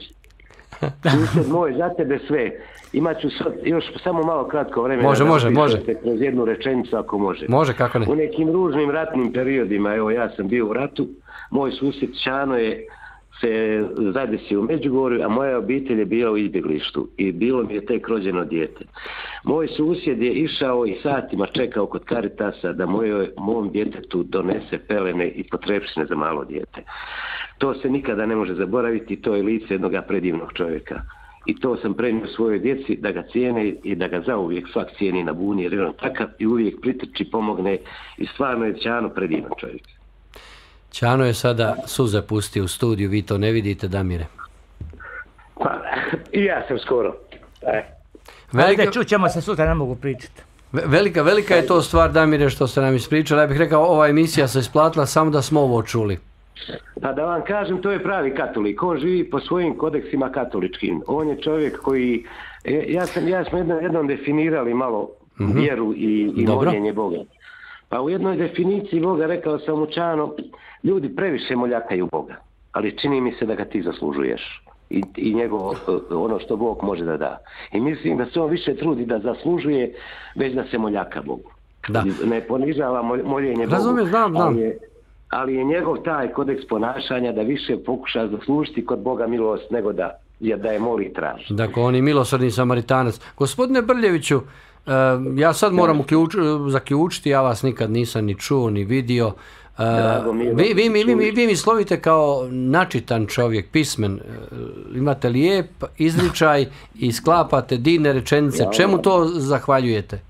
susjed moj, za tebe sve. Imat ću sad još samo malo kratko vremena. Može, da može, napišete može. kroz jednu rečenicu ako može. Može, kako ne? U nekim ružnim ratnim periodima, evo ja sam bio u ratu, moj susjed Ćano je se zadesio u Međugorju, a moja obitelj je bila u izbjeglištu i bilo mi je tek rođeno dijete. Moj susjed je išao i satima čekao kod Caritasa da mojoj, mom djetetu donese pelene i potrepštine za malo dijete. To se nikada ne može zaboraviti, to je lice jednog predivnog čovjeka. I to sam prenio svojoj djeci da ga cijene i da ga zauvijek svak cijeni na buni, jer je on takav i uvijek pritrči, pomogne i stvarno je Ćano predivan čovjek. Ćano je sada suze pustio u studiju, vi to ne vidite, Damire. Pa, i ja sam skoro. E. Velika, Ajde, čućemo se sutra, ne mogu pričati. ve- velika, velika je to stvar, Damire, što ste nam ispričali. Ja bih rekao, ova emisija se isplatila samo da smo ovo čuli. Pa da vam kažem, to je pravi katolik. On živi po svojim kodeksima katoličkim. On je čovjek koji, e, ja sam, ja smo jednom, jednom definirali malo Mhm. vjeru i, i Dobro. moljenje Boga. Pa u jednoj definiciji Boga rekao sam mu Ćano, ljudi previše moljakaju Boga, ali čini mi se da ga ti zaslužuješ. i, i njegovo, ono što Bog može da da. I mislim da se on više trudi da zaslužuje, već da se moljaka Bogu. Da. Ne ponižava moljenje Bogu. Razumijem, znam, znam. Ali je, ali je njegov taj kodeks ponašanja da više pokuša zaslužiti kod Boga milost nego da, da je moli i traži. Dakle, on je milosrdni Samaritanac. Gospodine Brljeviću, ja sad moram uključ, zaključiti, ja vas nikad nisam ni čuo, ni vidio. Vi, vi, vi, vi, vi, vi mi slovite kao načitan čovjek, pismen. Imate lijep izričaj i sklapate divne rečenice. Čemu to zahvaljujete?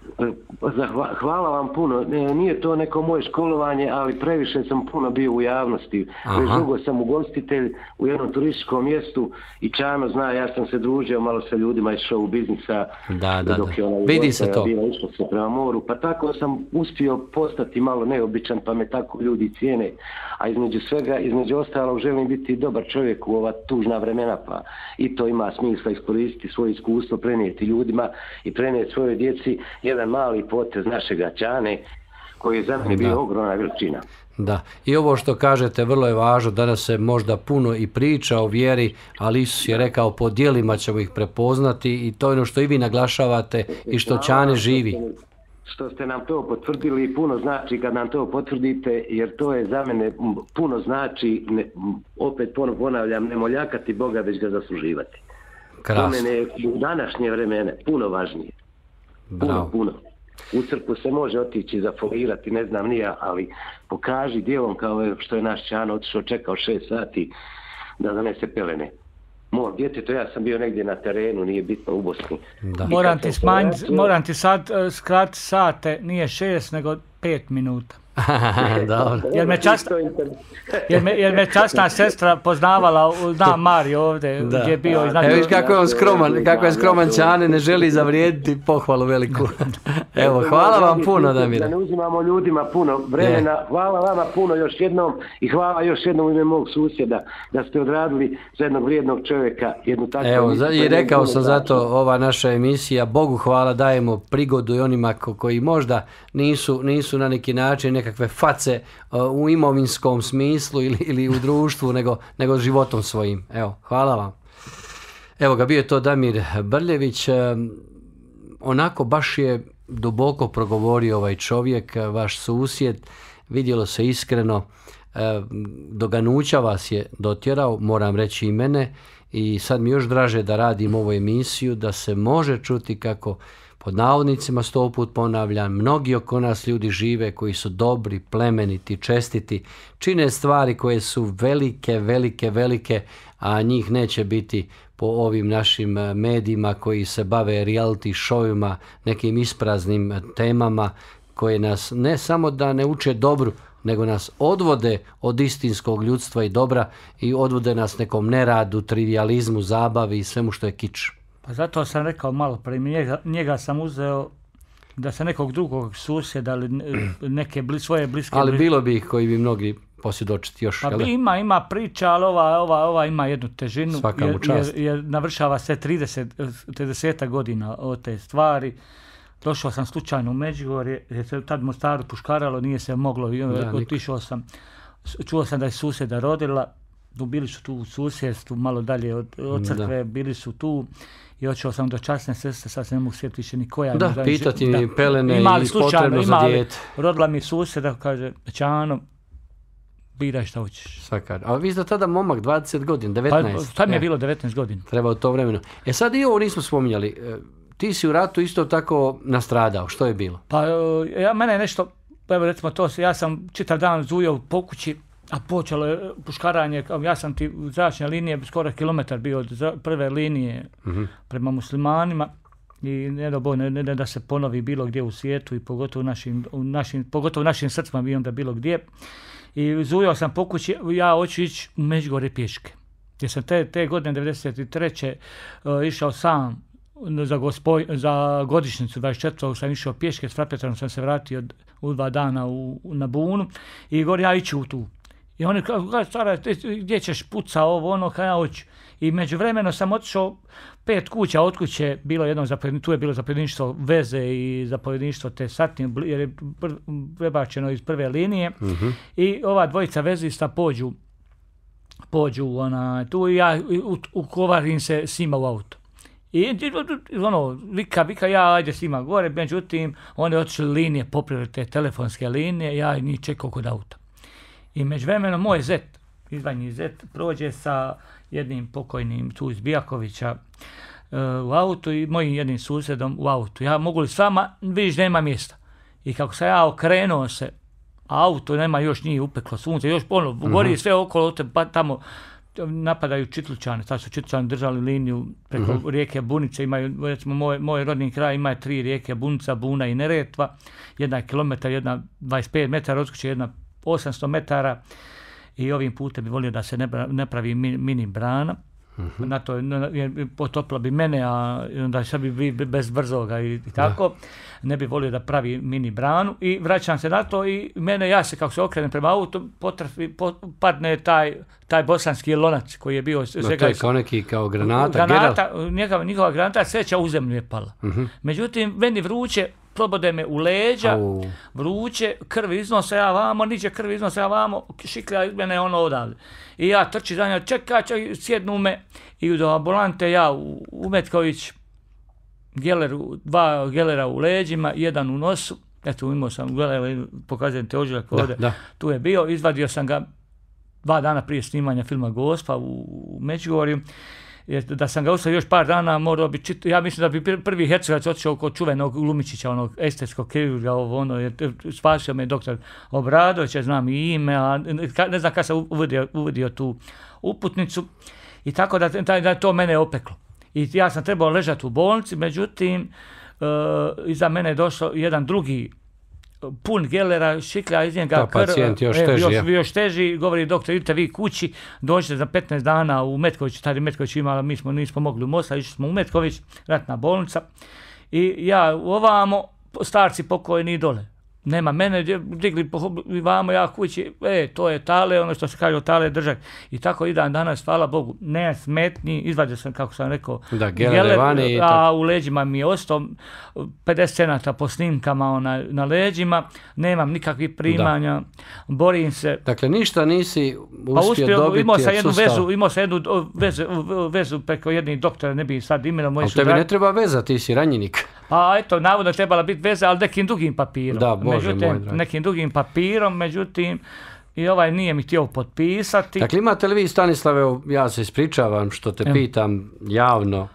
Hvala vam puno. Nije to neko moje školovanje, ali previše sam puno bio u javnosti. Već dugo sam ugostitelj u jednom turističkom mjestu i Čano zna, ja sam se družio malo sa ljudima iz show biznisa. Da, da, da. Vidi se to. Bila, išlo se prema moru, pa tako sam uspio postati malo neobičan, pa me tako ljudi cijene. A između svega, između ostalog, želim biti dobar čovjek u ova tužna vremena, pa i to ima smisla iskoristiti svoje iskustvo, prenijeti ljudima i prenijeti svojoj djeci jedan mali potez našega Čane koji je za mene bio ogromna veličina. Da, i ovo što kažete vrlo je važno, danas se možda puno i priča o vjeri, ali Isus je rekao po djelima ćemo ih prepoznati i to je ono što i vi naglašavate i što Čane živi. Što ste nam to potvrdili, puno znači kad nam to potvrdite, jer to je za mene puno znači, ne, opet ponovno ponavljam, ne moljakati Boga, već ga zasluživati. Krasno. To mene je u današnje vremene puno važnije. Puno, puno. U crkvu se može otići, zafolirati, ne znam nija, ali pokaži djelom kao što je naš Čano otišao, čekao šest sati da donese pelene. Moj djeteto, ja sam bio negdje na terenu, nije bitno u Bosni. Da. Moram ti smanjiti, moram ti sad skratiti sate, nije šest nego pet minuta. Dobro. Jer me, časna, jer, me, jer me časna sestra poznavala, znam Mario ovdje, da. Gdje je bio. Znači, evo viš kako je on skroman, kako je skroman Čane, ne želi zavrijediti pohvalu veliku. Evo, hvala vam puno, Damire. Da ne uzimamo ljudima puno vremena, hvala vama puno još jednom i hvala još jednom u ime mog susjeda da ste odradili za jednog vrijednog čovjeka jednu takvu. Evo, za, i rekao sam zato ova naša emisija, Bogu hvala, dajemo prigodu i onima ko, koji možda nisu, nisu na neki način nekakve face uh, u imovinskom smislu ili, ili u društvu, nego, nego životom svojim. Evo, hvala vam. Evo ga, bio je to Damir Brljević. Uh, onako baš je duboko progovorio ovaj čovjek, vaš susjed, vidjelo se iskreno, uh, do ganuća vas je dotjerao, moram reći i mene, i sad mi još draže da radim ovu emisiju, da se može čuti kako pod navodnicima sto put ponavljam, mnogi oko nas ljudi žive koji su dobri, plemeniti, čestiti, čine stvari koje su velike, velike, velike, a njih neće biti po ovim našim medijima koji se bave reality showima, nekim ispraznim temama koje nas ne samo da ne uče dobru, nego nas odvode od istinskog ljudstva i dobra i odvode nas nekom neradu, trivijalizmu, zabavi i svemu što je kič. Pa zato sam rekao malo pre, njega, njega sam uzeo da se nekog drugog susjeda ali neke bli, svoje bliske... Ali bilo bi ih koji bi mnogi posvjedočiti još. Pa ima, ima priča, ali ova, ova, ova ima jednu težinu. Svaka mu čast. Jer, jer navršava se trideset godina od te stvari. Došao sam slučajno u Međugorje, jer se tad Mostaru puškaralo, nije se moglo. Da, otišao sam, čuo sam da je susjeda rodila, bili su tu u susjedstvu, malo dalje od, od crkve, da. Bili su tu i otišao sam do časne sestre, sad se ne mogu sjetiti više ni koja. Da, da pitati mi pelene i potrebno za dijete. Rodila mi susjeda, kaže, Čano, biraj šta hoćeš. Svakar. A vi ste tada momak, dvadeset godina, devetnaest. Pa, tad mi je bilo devetnaest godina. Treba u to vremenu. E sad i ovo nismo spominjali. Ti si u ratu isto tako nastradao. Što je bilo? Pa ja, mene je nešto, evo recimo to, ja sam čitav dan zujao po kući, a počelo je puškaranje, ja sam ti u zračne linije, skoro kilometar bio od prve linije uh-huh. prema muslimanima i ne do Bog, ne, ne da se ponovi bilo gdje u svijetu i pogotovo našim, u našim, pogotovo našim srcima bi onda bilo gdje. I zujao sam po kući, ja hoću ići u Međugorje pješke. Jer sam te, te godine devedeset treće Uh, išao sam za, gospoj, za godišnjicu dvadeset četvrtog sam išao pješke, s Frapetrom sam se vratio u dva dana u, na Bunu i gore ja iću u tu. I oni kao, stara, gdje ćeš puca ovo, ono, kada ja hoću. I međuvremeno sam otišao pet kuća od kuće, bilo jedno zapovjedništvo, tu je bilo zapovjedništvo veze i zapovjedništvo te satnije, jer je prebačeno iz prve linije. Uh-huh. I ova dvojica vezista pođu pođu ona, tu i ja ukovarim se s njima u auto. I ono, vika, vika, ja ajde s njima gore, međutim, oni otišli linije, popravili te telefonske linije, ja njih čekao kod auta. I međuvremeno moj zet, izvanji zet, prođe sa jednim pokojnim tu iz Bijakovića uh, u autu i mojim jednim susjedom u autu. Ja mogu li s vama, vidiš nema mjesta. I kako sam ja okrenuo se, auto nema još njih upeklo sunce, još ono, gori uh-huh. sve okolo, te, pa tamo napadaju Čitličane, sad su Čitličani držali liniju preko uh-huh. rijeke Bunice, imaju, recimo moj, moj rodni kraj ima tri rijeke, Bunica, Buna i Neretva, jedna je kilometar, jedna dvadeset pet metara, odskoči jedna osamsto metara i ovim putem bi volio da se ne, ne pravi mini, mini brana. Uh-huh. Na to na, potopila bi mene, a onda sad bi bez brzoga i, i tako. Da. Ne bi volio da pravi mini branu i vraćam se na to i mene, ja se kako se okrenem prema autu, potrafi, pot, padne taj, taj bosanski lonac koji je bio... No, to je kao neki kao granata, granata njegova, njegova granata sreća u zemlju je pala. Uh-huh. Međutim, meni vruće, probode me u leđa, Au. vruće, krvi iznose ja vamo, niđe krvi iznose ja vamo, šiklja iz mene ono odavde. I ja trči za njoj, čeka, čekaj, sjednu me i do ambulante ja u, u Metković, geler, dva gelera u leđima, jedan u nosu, eto imao sam geler, pokazujem te ožiljak ovdje, da, da. Tu je bio, izvadio sam ga dva dana prije snimanja filma Gospa u, u Međugorju. Da sam ga ustao još par dana, morao bi čit... ja mislim da bi prvi Hercegovac otišao kod čuvenog Lumičića, onog estetskog kirurga, ovo, ono, jer spasio me doktor Obradović, ja znam i ime, a ne znam kada sam uvidio, uvidio tu uputnicu i tako da, da, da to mene opeklo. I ja sam trebao ležati u bolnici, međutim, uh, iza mene je došao jedan drugi pun gelera, šiklja iz njega krv, pacijent još e, teži, još, još teži, govori doktor, idite vi kući, dođete za petnaest dana u Metković, tada je Metković imala, mi smo nismo mogli u Mostar, išli smo u Metković, ratna bolnica, i ja ovamo, starci pokojni dole. Nema mene, digli vamo, ja kući, e, to je tale, ono što se kaže od tale držak. I tako i dan danas, hvala Bogu, ne smetnji, izvadio sam, kako sam rekao, da, geler, vani, a tako. U leđima mi je ostao pedeset cenata po snimkama na, na leđima, nemam nikakvih primanja, da. Borim se. Dakle, ništa nisi uspio, pa uspio dobiti imao sam jednu sustav. vezu, imao sam jednu vezu, vezu preko jednih doktora, ne bi sad imenom. Ali tebi ne treba veza, ti si ranjenik. Pa eto, navodno je trebala biti veza, ali nekim drugim papirom. Da, Bože međutim, moj dragi. Nekim drugim papirom, međutim, i ovaj nije mi htio potpisati. Dakle, imate li vi, Stanislave, ja se ispričavam što te Evo. pitam javno.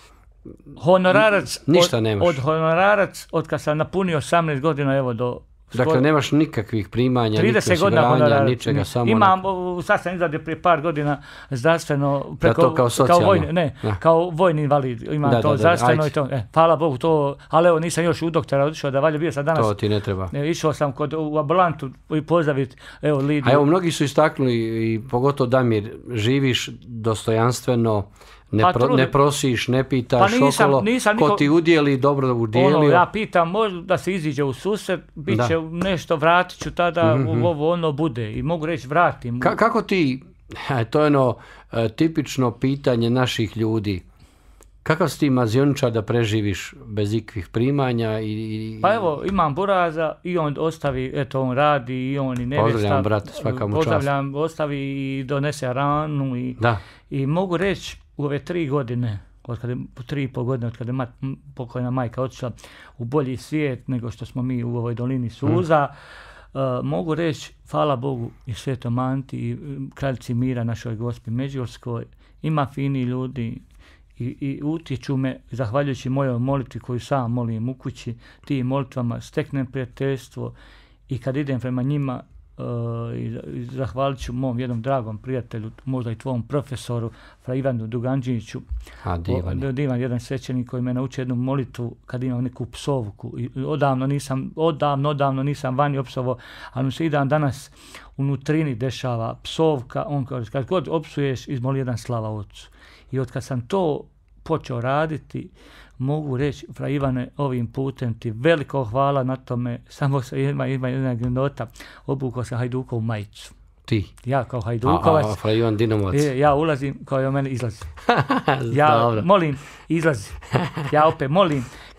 Honorarac, ništa od, nemaš. Od honorarac, od kad sam napunio osamnaest godina, evo do... Dakle, nemaš nikakvih primanja, trideset godina honorarac. Ničega, samo... Imam, sad sam izvadio prije par godina zdravstveno... Preko, da, to kao socijalno. Kao vojni, ne, da. Kao vojni invalid. Imam da, to da, zdravstveno da, i to. E, hvala Bogu, to... Ali evo, nisam još u doktora otišao da valja, bio sam danas... To ti ne treba. Ne, išao sam kod, u ambulantu i pozdraviti, evo, Lidiju. A evo, mnogi su istaknuli, i pogotovo Damir, živiš dostojanstveno, ne, pa, pro, ne prosiš, ne pitaš pa nisam, okolo, nisam niko, ko ti udjeli, dobro udjelio. Ono, ja pitam, možda da se iziđe u susret, bit će nešto, vratit ću tada, mm-hmm. u ovo ono bude i mogu reći vratim. Ka, kako ti, to je ono uh, tipično pitanje naših ljudi, kakav si ti mazioničar da preživiš bez ikvih primanja? I, i... Pa evo, imam buraza i on ostavi, eto on radi i on i nevjesta. Pozdravljam, brate, svaka mu čast. Pozdravljam, ostavi i donese ranu i, da. I mogu reći u ove tri godine, od kada, tri i pol godine, od kada je mat, pokojna majka otišla u bolji svijet nego što smo mi u ovoj dolini suza, hmm. uh, mogu reći, hvala Bogu i Svetom Anti i kraljici mira našoj Gospi Međugorskoj, ima fini ljudi i, i utječu me, zahvaljujući mojoj molitvi koju sam molim u kući, tim molitvama steknem prijateljstvo i kad idem prema njima, Uh, i, i zahvalit ću mom jednom dragom prijatelju, možda i tvom profesoru, fra Ivanu Duganđiću. A, divan. O, divan jedan svećenik koji me naučio jednu molitvu kad imam neku psovku. I odavno nisam, odavno, odavno nisam vani opsovao, ali mi se i dan danas u nutrini dešava psovka. On kaže, kad god opsuješ, izmoli jedan slava Otcu. I od kad sam to počeo raditi, mogu reći, fra Ivane, ovim putem ti veliko hvala na tome, samo se ima, ima jedna gnota, obukao sam Hajdukovu majicu. Ti? Ja kao Hajdukovac. A, a fra Ivan Dinamovac. Ja ulazim, kao i o mene izlazi. Ja molim, izlazi. Ja opet molim,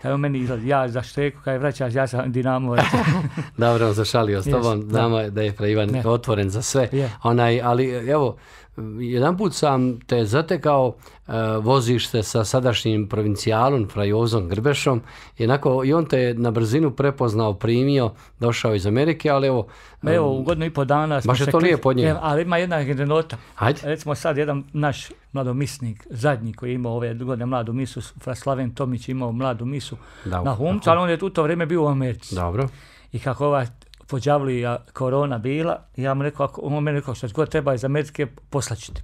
kad on meni izlazi, ja za Šteku, kad je vraćaš, ja sam Dinamo. Dobro, zašalio s tobom, yes, znamo da. da je Fra Ivan ne. otvoren za sve. Yeah. Onaj, ali evo, jedan put sam te zatekao, uh, voziš se sa sadašnjim provincijalom, Fra Jozom Grbešom, jednako, i on te je na brzinu prepoznao, primio, došao iz Amerike, ali evo... Um, evo, u godinu i po dana... Baš je to lijepo od njega. Ali ima jedna anegdota. Recimo sad jedan naš mladomisnik, zadnji koji je imao ove godine mladu misu, Fra Slaven Tomić imao mladu misu da, na Humcu, ali on je u to vrijeme bio u Americi. Dobro. I kako ova pođavlija korona bila, ja mu rekao, on meni rekao, što god treba iz Amerike, poslaćite.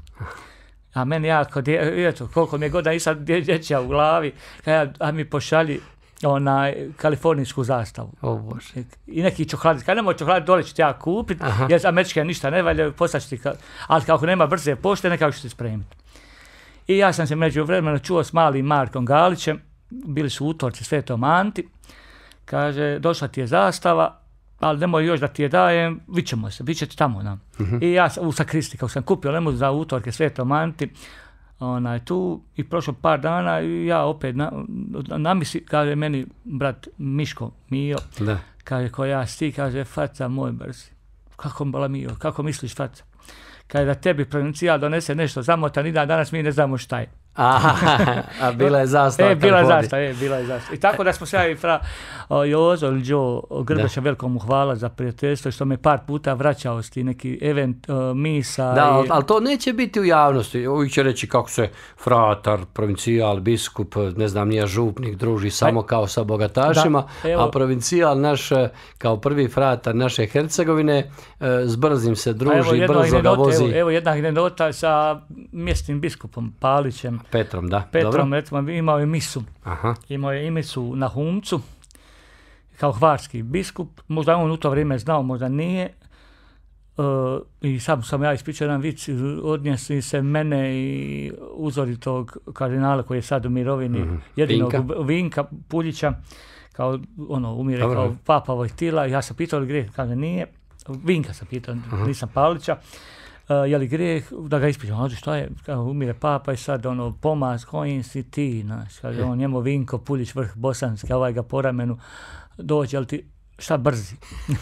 A meni ja, kod je, eto, koliko mi je godina, nisam dječja u glavi, kada a mi pošalji onaj kalifornijsku zastavu. O Bože. I neki čokoladic. Kad nemoj čokoladic, dole ću ti ja kupiti, jer američke ništa ne valja, poslaću ti, ali kako nema brze pošte, nekako ću ti spremiti. I ja sam se među vremenu čuo s malim Markom Galićem, bili su utorci Svetom Anti, kaže, došla ti je zastava, ali nemoj još da ti je dajem, vi ćemo se, vi ćete tamo nam. Uh-huh. I ja u sakristi, kako sam kupio lemu za utorke Svetom Anti, onaj, tu i prošlo par dana i ja opet na, namisli, kaže meni brat Miško Mio, da. Kaže, ko ja sti, kaže, faca moj brzi. Kako bala Mio, kako misliš faca? Kaže, da tebi provincijal donese nešto zamotan i da danas mi ne znamo šta je. Aha, a bila je zastava. E, bila je zastava, e, bila je zastava. I tako da smo se ja i Fra o, Jozo ili Đo Grbeša, veliko mu hvala za prijateljstvo, što me par puta vraćao s ti neki event o, misa. Da, i... ali to neće biti u javnosti. Uvijek će reći kako se fratar, provincijal, biskup, ne znam, nije župnik, druži samo Aj, kao sa bogatašima, da, evo, a provincijal naš, kao prvi fratar naše Hercegovine, s brzim se druži, brzo ga vozi. Evo, evo jedna anegdota sa mjesnim biskupom Palićem. Petrom, da. Petrom, recimo, imao je misu. Aha. Imao je i misu na Humcu, kao hvarski biskup. Možda on u to vrijeme znao, možda nije. Uh, I sam sam ja ispričao jedan vic, odnijeli se mene i uzoritog kardinala koji je sad u mirovini, mm-hmm. jedinog Vinka. Vinka Puljića, kao ono, umire Dobro. Kao papa Vojtila. Ja sam pitao li grijeh, kaže nije. Vinka sam pitao, uh-huh. nisam Pavlića. Uh, je li grijeh da ga ispričam, znači šta je, kao umire papa i sad ono pomaz, kojim si ti, znaš, kaže on njemu Vinko Puljić, vrh bosanski, ovaj ga po ramenu dođe, ali ti šta brzi.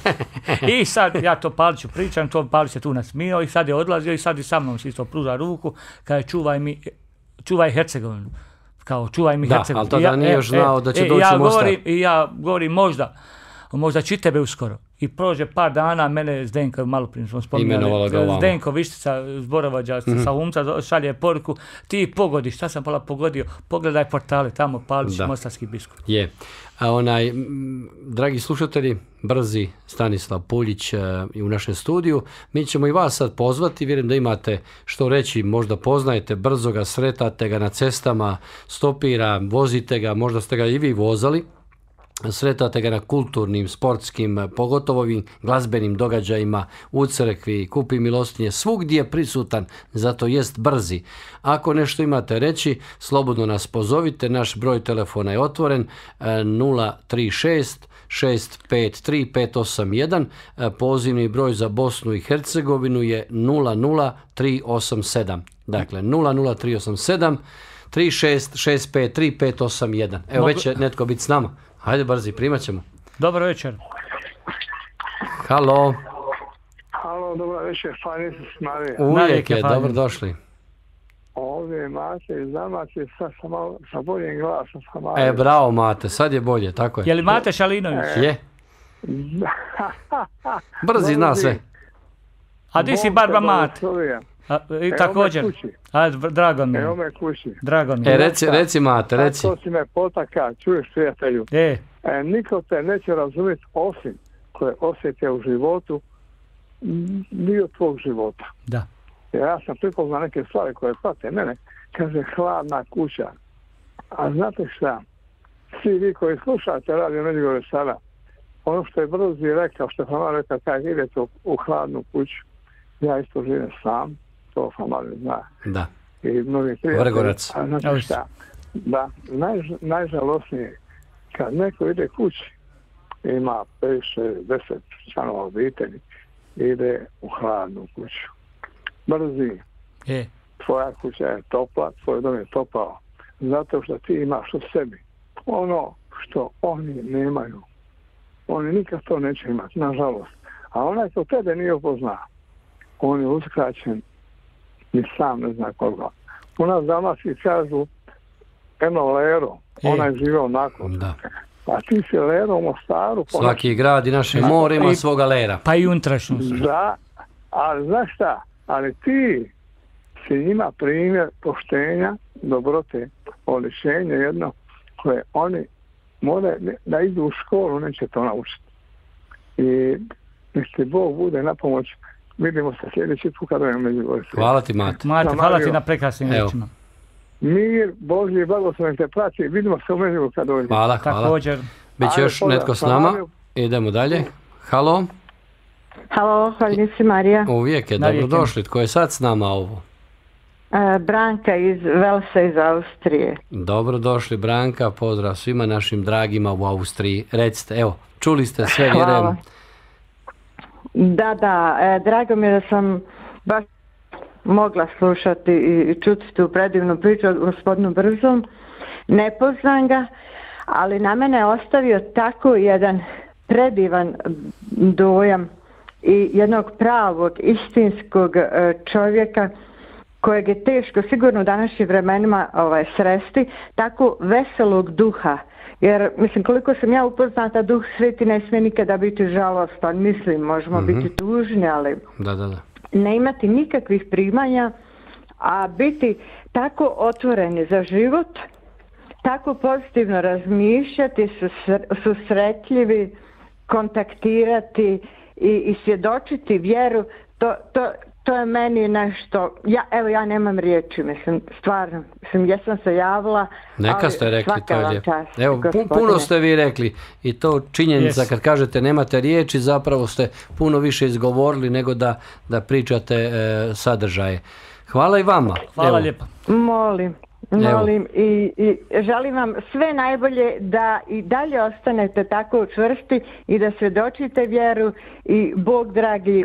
I sad ja to Paliću pričam, to Palić je tu nasmijao i sad je odlazio i sad i sa mnom se isto pruža ruku, kaže čuvaj mi, čuvaj Hercegovinu, kao čuvaj mi da, Hercegovinu. Da, ali tada nije još znao e, da će e, doći ja u Mostar. Govorim, I ja govorim možda, možda će tebe uskoro. I prođe par dana, mene Zdenko, malo prije smo spominjali, Zdenko Vištica, zborovođa mm-hmm. sa Humca, šalje poruku, ti pogodi, šta sam pola pogodio, pogledaj portale, tamo Palić, da. Mostarski biskup. Je. A onaj, m, dragi slušatelji, brzi Stanislav Puljić uh, u našem studiju, mi ćemo i vas sad pozvati, vjerujem da imate što reći, možda poznajete, brzo ga sretate ga na cestama, stopira, vozite ga, možda ste ga i vi vozali. Sretate ga na kulturnim, sportskim, pogotovo ovim glazbenim događajima u crkvi, kupi milostinje, svugdje je prisutan, zato jest brzi. Ako nešto imate reći, slobodno nas pozovite, naš broj telefona je otvoren nula tri šest šest pet tri pet osam jedan, pozivni broj za Bosnu i Hercegovinu je nula nula tri osam sedam, dakle nula nula tri osam sedam tri šest šest pet tri pet osam jedan. Evo već će netko biti s nama. Hajde brzi, primat ćemo. Dobro večer. Halo. Halo, dobro večer, Fani se Marija. Uvijek je, dobro došli. Ovdje je Mate iz Dalmacije, sad sam malo sa boljim glasom. Sam malo... E, bravo Mate, sad je bolje, tako je. Je li Mate Šalinović? E... Je. Brzi zna sve. A ti si Barba Mate. A, i Evo također. Ajde, drago mi je. Evo me kući. Drago mi je. E, reci, reci Mate, reci. To si me potaka, čuješ prijatelju. E. E, niko te neće razumjeti osim koje osjetio u životu dio tvog života. Da. Jer ja sam pripoznao neke stvari koje prate mene. Kaže, hladna kuća. A znate šta? Svi vi koji slušate Radio Međugorje sada, ono što je Brzi rekao, što sam vam rekao, kada idete u, u hladnu kuću, ja isto živim sam, to sam malo zna. Da. I mnogi prijatelji. Vrgorac. A znate šta? Da, naj, najžalosnije, kad neko ide kući, ima pet, šest, deset članova obitelji, ide u hladnu kuću. Brzi. E. Tvoja kuća je topla, tvoj dom je topao. Zato što ti imaš u sebi ono što oni nemaju. Oni nikad to neće imati, nažalost. A onaj ko tebe nije upozna, on je uskraćen i sam ne zna koga. U nas Dalmaciji kažu eno lero, ona je živio onako. Da. A ti si lero u Mostaru. Svaki grad i naše more ima svoga lera. Pa i unutrašnjost. Da, ali znaš šta, ali ti si njima primjer poštenja, dobrote, oličenje jedno koje oni moraju da idu u školu, neće to naučiti. I nek ti Bog bude na pomoć. Vidimo se sljedeći put kada je Međugorje. Hvala ti, Mate. Mate, hvala ti na prekrasnim riječima. Mir, Božji blagoslov te prati. Vidimo se u Međugorju kada dođe. Hvala, hvala. Također. Biće još netko s nama. Idemo dalje. Halo. Halo, hvala si Marija. Uvijek je, dobrodošli. Tko je sad s nama ovo? Uh, Branka iz Velsa iz Austrije. Dobrodošli Branka, pozdrav svima našim dragima u Austriji. Recite, evo, čuli ste sve, vjerujem. Da, da, e, drago mi je da sam baš mogla slušati i čuti tu predivnu priču od gospodinu Brzom. Ne poznam ga, ali na mene je ostavio tako jedan predivan dojam i jednog pravog, istinskog čovjeka kojeg je teško sigurno u današnjim vremenima ovaj, sresti, tako veselog duha. Jer, mislim, koliko sam ja upoznata, duh sveti ne smije nikada biti žalostan. Mislim, možemo mm-hmm. biti tužni, ali da, da, da. ne imati nikakvih primanja, a biti tako otvoreni za život, tako pozitivno razmišljati, susretljivi, kontaktirati i, i svjedočiti vjeru, to, to, to je meni nešto, ja, evo ja nemam riječi, mislim, stvarno, mislim, jesam se javila. Neka ste rekli, to je lijepo. Evo, puno ste vi rekli i to činjenica yes. kad kažete nemate riječi, zapravo ste puno više izgovorili nego da, da pričate e, sadržaje. Hvala i vama. Hvala evo. lijepo. Molim. Molim i, i želim vam sve najbolje da i dalje ostanete tako čvrsti i da svjedočite vjeru i Bog dragi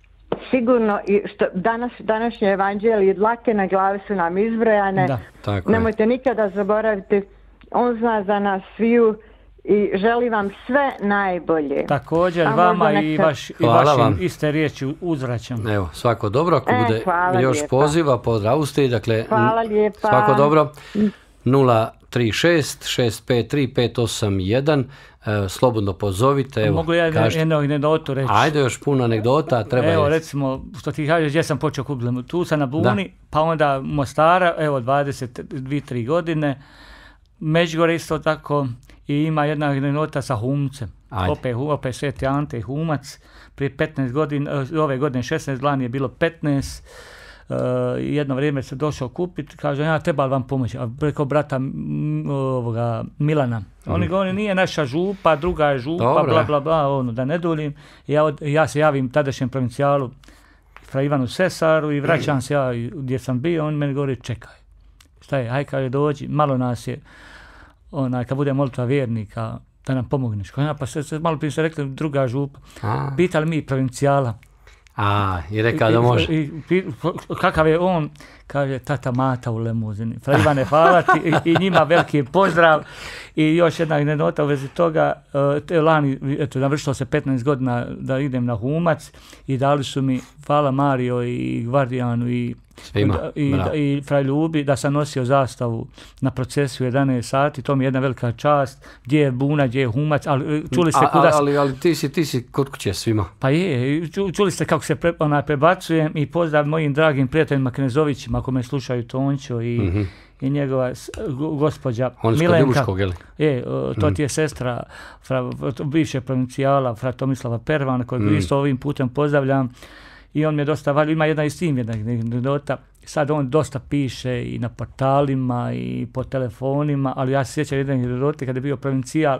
sigurno i što danas, današnje evanđelje dlake na glavi su nam izbrojane. Da, tako nemojte je. nikada zaboraviti, on zna za nas sviju i želim vam sve najbolje. Također vama nekad... i, vaš, i vašim vam. iste riječi uzvraćam. Evo, svako dobro, ako e, bude još lijepa. poziva, pozdrav Austriji, dakle hvala lijepa. Svako dobro. nula tri šest šest pet tri pet osam jedan e, slobodno pozovite. Evo, mogu ja jednu anegdotu reći? Ajde, još puno anegdota. Treba evo, reći. recimo, što ti kažeš, gdje sam počeo kupljem. Tu sam na Buni, da. pa onda Mostara, evo, dvadeset dvije tri godine. Međugorje isto tako. I ima jedna anegdota sa Humcem. Opet, opet Sveti Ante Humac. Prije petnaest godina, ove godine šesnaest, lani je bilo petnaest. Uh, jedno vrijeme se došao kupiti, kaže, ja treba vam pomoći, a preko brata m, ovoga, Milana. Mm. Oni govori, nije naša župa, druga je župa, Dobre. bla, bla, bla, ono, da ne duljim. Ja, ja se javim tadašnjem provincijalu, fra Ivanu Sesaru i vraćam mm. se ja gdje sam bio, on meni govori, čekaj, šta je, aj kaže, dođi, malo nas je, onaj, kad bude molitva vjernika, da nam pomogneš. Ja, pa se, se malo prije se rekli, druga župa. A. Pitali mi provincijala. A, i rekao da može. I, i, kakav je on, kaže, tata Mata u lemuzini. Fra Ivane, hvala ti i, i njima veliki pozdrav. I još jedna anegdota u vezi toga, uh, lani, eto, navršilo se petnaest godina da idem na Humac i dali su mi, hvala Mario i Gvardijanu i Svima, i, i Fra Ljubi, da sam nosio zastavu na procesiju jedanaest sati, to mi je jedna velika čast, gdje je Buna, gdje je Humac, ali čuli ste kuda... Ali, ali, ali ti si, ti si kod kuće svima. Pa je, čuli ste kako se pre, onaj, prebacujem i pozdrav mojim dragim prijateljima Knezovićima, ako me slušaju, Tončo i, mm-hmm. i njegova gospođa Milenka. Je, to ti je sestra fra, bivše provincijala, fra Tomislava Pervana, kojeg mm. isto ovim putem pozdravljam. I on mi je dosta valio, ima jedna iz tim jedna anegdota, sad on dosta piše i na portalima i po telefonima, ali ja se sjećam jedne anegdote kada je bio provincijal,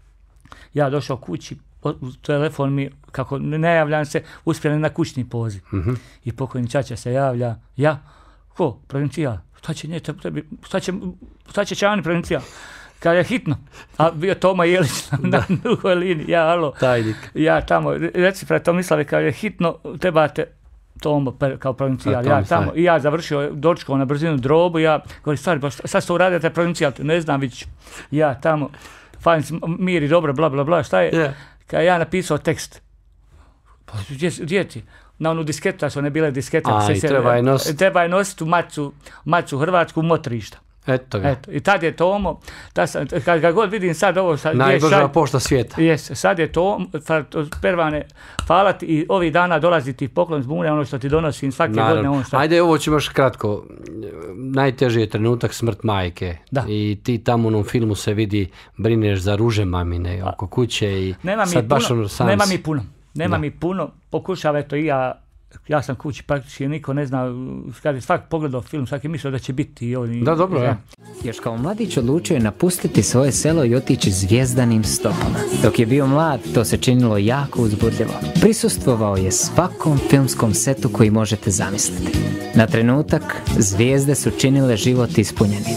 ja došao kući, u telefon mi, kako ne javljam se, uspjeli na kućni poziv. Mm-hmm. I pokojni čača se javlja, ja, ko, provincijal, šta će, nje, tebi, šta će, šta će čani provincijal? Kad je hitno, a bio Toma Jelić na, na drugoj liniji, ja, alo, tajnik. Ja tamo, reci pre Tomislave, kad je hitno, trebate Tomo kao provincijal, ja tamo, i ja završio, dočkao na brzinu drobu, ja govorim, stvari, sad što uradite provincijal, ne znam, vić, ja tamo, fajn, mir i dobro, bla, bla, bla, šta je? Yeah. Kad ja napisao tekst, pa gdje, gdje ti? Na onu disketu, su one bile diskete. A, i treba je nositi. Treba je nositi u macu, macu Hrvatsku motrišta. Eto ga. Eto, i tad je Tomo, ta sam, kad ga god vidim sad ovo... Sad, najbrža sad, pošta svijeta. Jes, sad je to, Pervane, hvala ti i ovih dana dolazi ti poklon z Bune, ono što ti donosim svake Naravno. godine. Ono što... Ajde, ovo ćemo još kratko. Najteži je trenutak smrt majke. Da. I ti tamo u onom filmu se vidi, brineš za ruže mamine oko kuće i nema sad mi baš puno, ono sam... Nema mi puno, nema da. mi puno, pokušava eto i ja, ja sam kući praktički, niko ne zna, kad je svak pogledao film, svaki mislio da će biti i oni... Da, dobro, ja. Još kao mladić odlučio je napustiti svoje selo i otići zvijezdanim stopama. Dok je bio mlad, to se činilo jako uzbudljivo. Prisustvovao je svakom filmskom setu koji možete zamisliti. Na trenutak, zvijezde su činile život ispunjenim.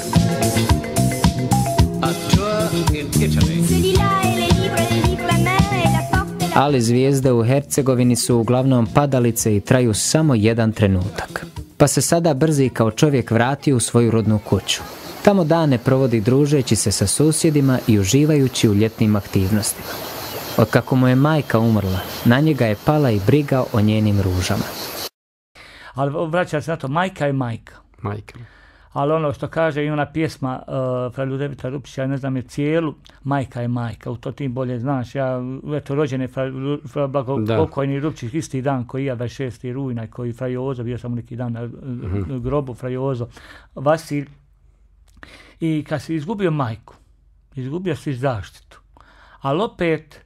Ali zvijezde u Hercegovini su uglavnom padalice i traju samo jedan trenutak. Pa se sada Brzi kao čovjek vratio u svoju rodnu kuću. Tamo dane provodi družeći se sa susjedima i uživajući u ljetnim aktivnostima. Otkako mu je majka umrla, na njega je pala i briga o njenim ružama. Ali vraća se na to, majka je majka. Majka. Ali ono što kaže i ona pjesma uh, fra Ljudevita Rupića, ja ne znam je cijelu, majka je majka, u to tim bolje znaš. Ja, eto, rođen je fra, fra blagopokojni Rupčić isti dan koji ja, dvadeset šestog rujna, koji fra Jozo, bio sam u neki dan na mm-hmm. grobu fra Jozo, Vasilj. I kad si izgubio majku, izgubio si zaštitu, ali opet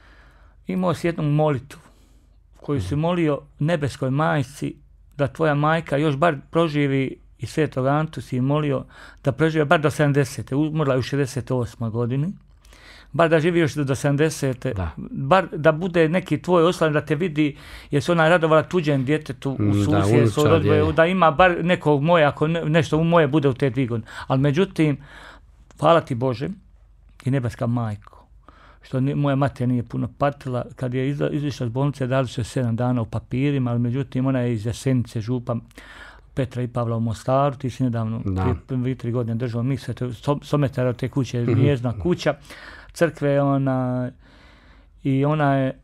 imao si jednu molitvu koju si molio nebeskoj majci da tvoja majka još bar proživi i Svetog Antu si molio da prežive bar do sedamdesete. Umrla je u šezdeset osmoj godini. Bar da živi još do sedamdesete. Da. Bar da bude neki tvoj oslan da te vidi, jer se ona radovala tuđem djetetu u susjedstvu, da, da ima bar nekog moje, ako ne, nešto u moje bude u te dvije godine. Ali međutim, hvala ti Bože i nebeska majko, što ni, moja mater nije puno patila. Kad je izišla iz bolnice, dali su sedam dana u papirima, ali međutim ona je iz Jasenice, župa Petra i Pavla u Mostaru, ti si nedavno, prije tri godine držao mise, sto metara od te kuće, mm-hmm. njezna kuća, crkve, ona, i ona je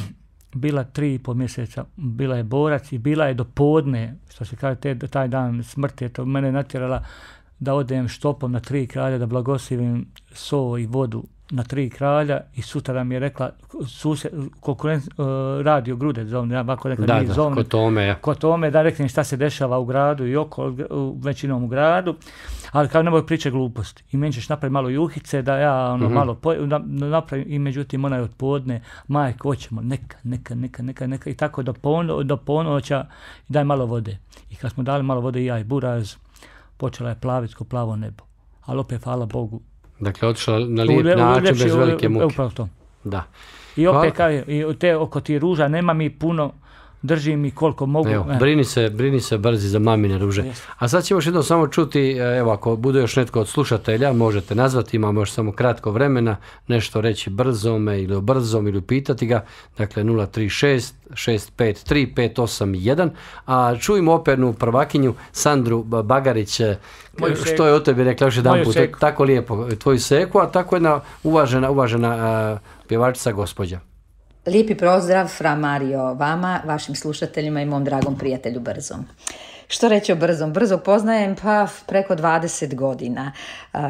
bila tri i pol mjeseca, bila je borac i bila je do podne, što se kaže, te, taj dan smrti, to mene natjerala da odem štopom na Tri kralja, da blagoslovim so i vodu na Tri kralja i sutra mi je rekla susjed, konkurenc, uh, radio Grude zovne, ja ovako nekad da, nije zovne, kod tome, ja. kod tome da reknem šta se dešava u gradu i oko, većinom u gradu, ali kao nemoj priče gluposti i meni ćeš napraviti malo juhice da ja ono mm-hmm. malo po, da, napravim i međutim ona je od podne, majko hoćemo neka, neka, neka, neka, neka i tako do, pono, do ponoća i daj malo vode. I kad smo dali malo vode i ja i Buraz, počela je plaviti ko plavo nebo, ali opet hvala Bogu. Dakle, otišla na lijep u, način, lepši, bez velike muke. Upravo to. Da. I opet, kaj, i te oko ti ruža, nema mi puno, drži mi koliko mogu. Evo, brini se, brini se Brzi za mamine ruže. Yes. A sad ćemo još jedno samo čuti, evo, ako bude još netko od slušatelja, možete nazvati, imamo još samo kratko vremena, nešto reći Brzome ili o Brzom ili pitati ga, dakle nula tri šest šest pet tri pet osam jedan, a čujemo opernu prvakinju Sandru Bagarić, moju što seku. Je o tebi rekla još jedan put, tako lijepo, tvoju seku, a tako jedna uvažena, uvažena uh, pjevačica gospođa. Lijepi pozdrav fra Mario vama, vašim slušateljima i mom dragom prijatelju Brzom. Što reći o Brzom? Brzo poznajem pa preko dvadeset godina. Uh,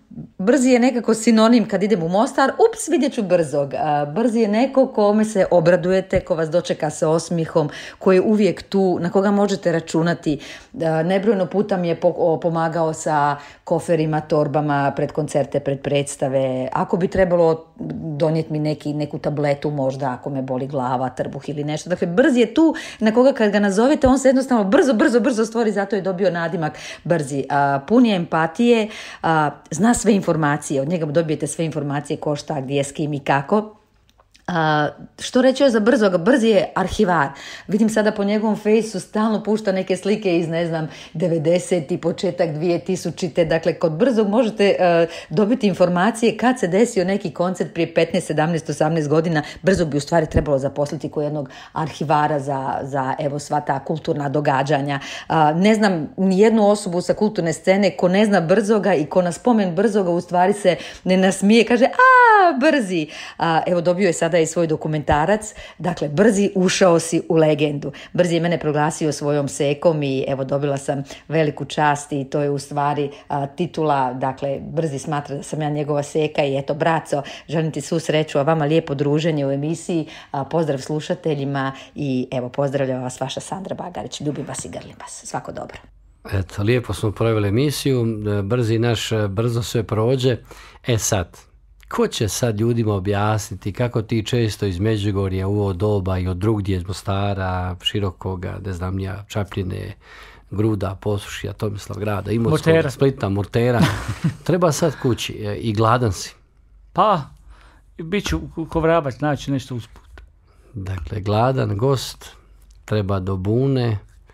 Brzi je nekako sinonim kad idem u Mostar, ups, vidjet ću Brzog. Uh, Brzi je neko kome se obradujete, ko vas dočeka sa osmihom, koji je uvijek tu, na koga možete računati. Uh, nebrojno puta mi je po- pomagao sa koferima, torbama, pred koncerte, pred predstave. Ako bi trebalo donijeti mi neki, neku tabletu možda, ako me boli glava, trbuh ili nešto. Dakle, Brzi je tu, na koga kad ga nazovete, on se jednostavno brzo, brzo, brzo stvori, zato je dobio nadimak Brzi. Uh, pun je empatije, uh, zna sve informacije, od njega dobijete sve informacije ko šta, gdje, s kim i kako. Uh, što reći još za Brzoga? Brzi je arhivar. Vidim sada po njegovom fejsu stalno pušta neke slike iz, ne znam, devedeset i početak dvije tisućite. Dakle, kod Brzog možete uh, dobiti informacije kad se desio neki koncert prije petnaest, sedamnaest, osamnaest godina. Brzog bi u stvari trebalo zaposliti kao jednog arhivara za, za evo sva ta kulturna događanja. Uh, ne znam nijednu osobu sa kulturne scene ko ne zna Brzoga i ko na spomen Brzoga u stvari se ne nasmije, kaže a Brzi. Uh, evo dobio je sada i svoj dokumentarac. Dakle, Brzi, ušao si u legendu. Brzi je mene proglasio svojom sekom i evo dobila sam veliku čast i to je u stvari a, titula. Dakle, Brzi smatra da sam ja njegova seka i eto, braco, želim ti svu sreću, a vama lijepo druženje u emisiji. A, pozdrav slušateljima i evo, pozdravljam vas vaša Sandra Bagarić. Ljubim vas i grlim vas. Svako dobro. Eto, lijepo smo proveli emisiju. Brzi naš brzo sve prođe. E sad, ko će sad ljudima objasniti kako ti često iz Međugorja u ovo doba i od drugdje iz Mostara, Širokoga, ne znam ja, Čapljine, Gruda, Posušja, Tomislavgrada, Imotskoga, Splita, Murtera, treba sad kući i gladan si. Pa, bit ću ko vrabac naći nešto usput. Dakle, gladan gost treba do bune.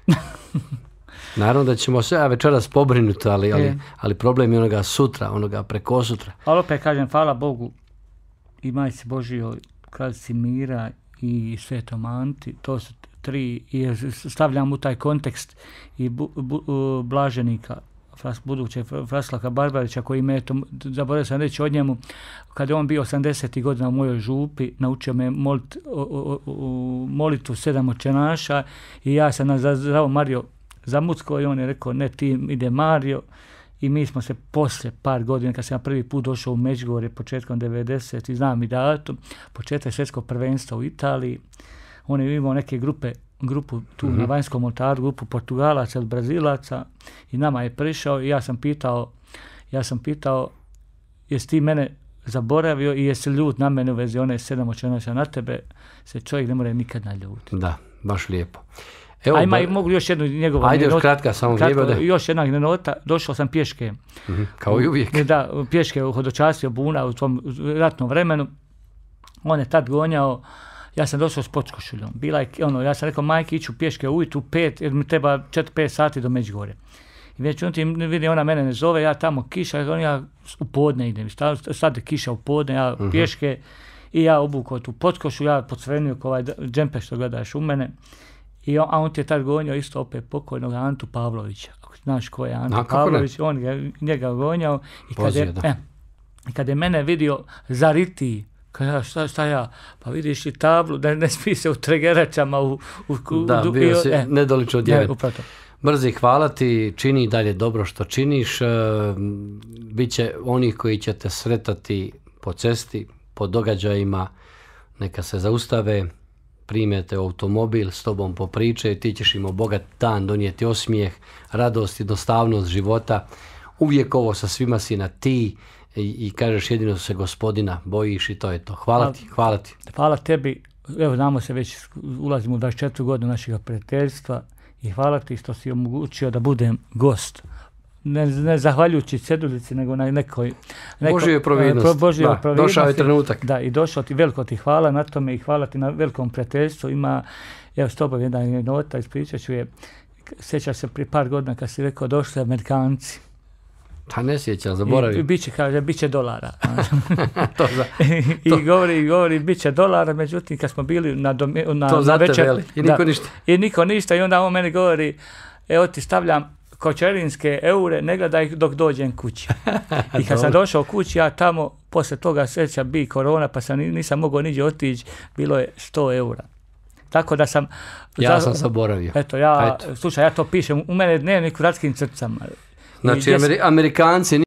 Naravno da ćemo sve večeras pobrinuti, ali, ali, ali problem je onoga sutra, onoga preko sutra. Ali opet kažem, hvala Bogu i Majci Božijoj, Kraljici mira i Svetom Anti, to su tri, i stavljam u taj kontekst i bu, bu, blaženika, fras, buduće Fraslaka Barbarića, koji me, eto, zaboravio sam reći od njemu, kada je on bio osamdesetih godina u mojoj župi, naučio me molit, o, o, o, molitvu sedam očenaša i ja sam nazvao Mario Zamucko i on je rekao ne, ti ide Mario, i mi smo se poslije par godina, kad sam prvi put došao u Međugorje početkom devedeset i znam i datum, početak svjetskog prvenstva u Italiji, on je imao neke grupe, grupu tu mm-hmm. na vanjskom oltaru, grupu Portugalaca ili Brazilaca i nama je prišao i ja sam pitao, ja sam pitao jesi ti mene zaboravio i jesi ljut na mene u vezi one sedam očenaša, na tebe se čovjek ne more nikad naljutiti. Da, baš lijepo. Evo, a ima i mogu još jednu njegovu ajde još kratka, samo kratko, još jedna nota, došao sam pješke. Mm-hmm, kao i uvijek. Da, pješke u hodočastio Buna u tom ratnom vremenu. On je tad gonjao, ja sam došao s počkošuljom. Bila je, ono, ja sam rekao, majke, iću pješke ujutru pet, jer mi treba četiri pet sati do Međugorja. I već on ti vidi, ona mene ne zove, ja tamo kiša, ja u podne idem, sad je kiša u podne, ja mm-hmm. pješke, i ja obukao tu potkošu, ja pocrvenio ko ovaj džempe što gledaš u mene. I on, a on ti je tad gonjao isto opet pokojnog Antu Pavlovića. Ako znaš ko je Antu Pavlović, on je njega gonjao. I kad je, e, kad je mene vidio zariti, kada šta, šta ja, pa vidiš i tablu, da ne smije se u tregeračama. U, u, da, u, bio si e, nedolično djevet. Ne, Brzi, hvala ti, čini dalje dobro što činiš. E, Biće onih koji će te sretati po cesti, po događajima, neka se zaustave, primete automobil, s tobom popriče i ti ćeš im bogat dan donijeti osmijeh, radost, jednostavnost života. Uvijek ovo sa svima si na ti i, i kažeš jedino se Gospodina bojiš i to je to. Hvala ti, hvala ti. Hvala tebi, evo znamo se već, ulazimo u dvadeset četiri godine našeg prijateljstva i hvala ti što si omogućio da budem gost. Ne, ne zahvaljujući cedulici, nego na nekoj... nekoj Božjoj providnosti. Božjoj providnosti. Došao je trenutak. Da, i došao ti, veliko ti hvala na tome i hvala ti na velikom prijateljstvu. Ima, evo s tobom jedna nota, ispričat ću je, sjećaš se prije par godina kad si rekao došli Amerikanci. Pa ne sjećam, zaboravim. I, i biće, kaže, bit će dolara. to za, to. I govori, govori, bit će dolara, međutim, kad smo bili na, domi, na, to na večer... Veli. I niko da, ništa. I niko ništa, i onda on meni govori, evo ti stavljam kočerinske eure, ne gledaj dok dođem kući. I kad sam došao kući, ja tamo, posle toga sreća bi korona, pa sam nisam mogao niđe otići, bilo je sto eura. Tako da sam... Ja sam zaboravio. Eto, ja, eto. Slušaj, ja to pišem, u mene dnevnik u ratskim crcama. Znači, Ameri- Amerikanci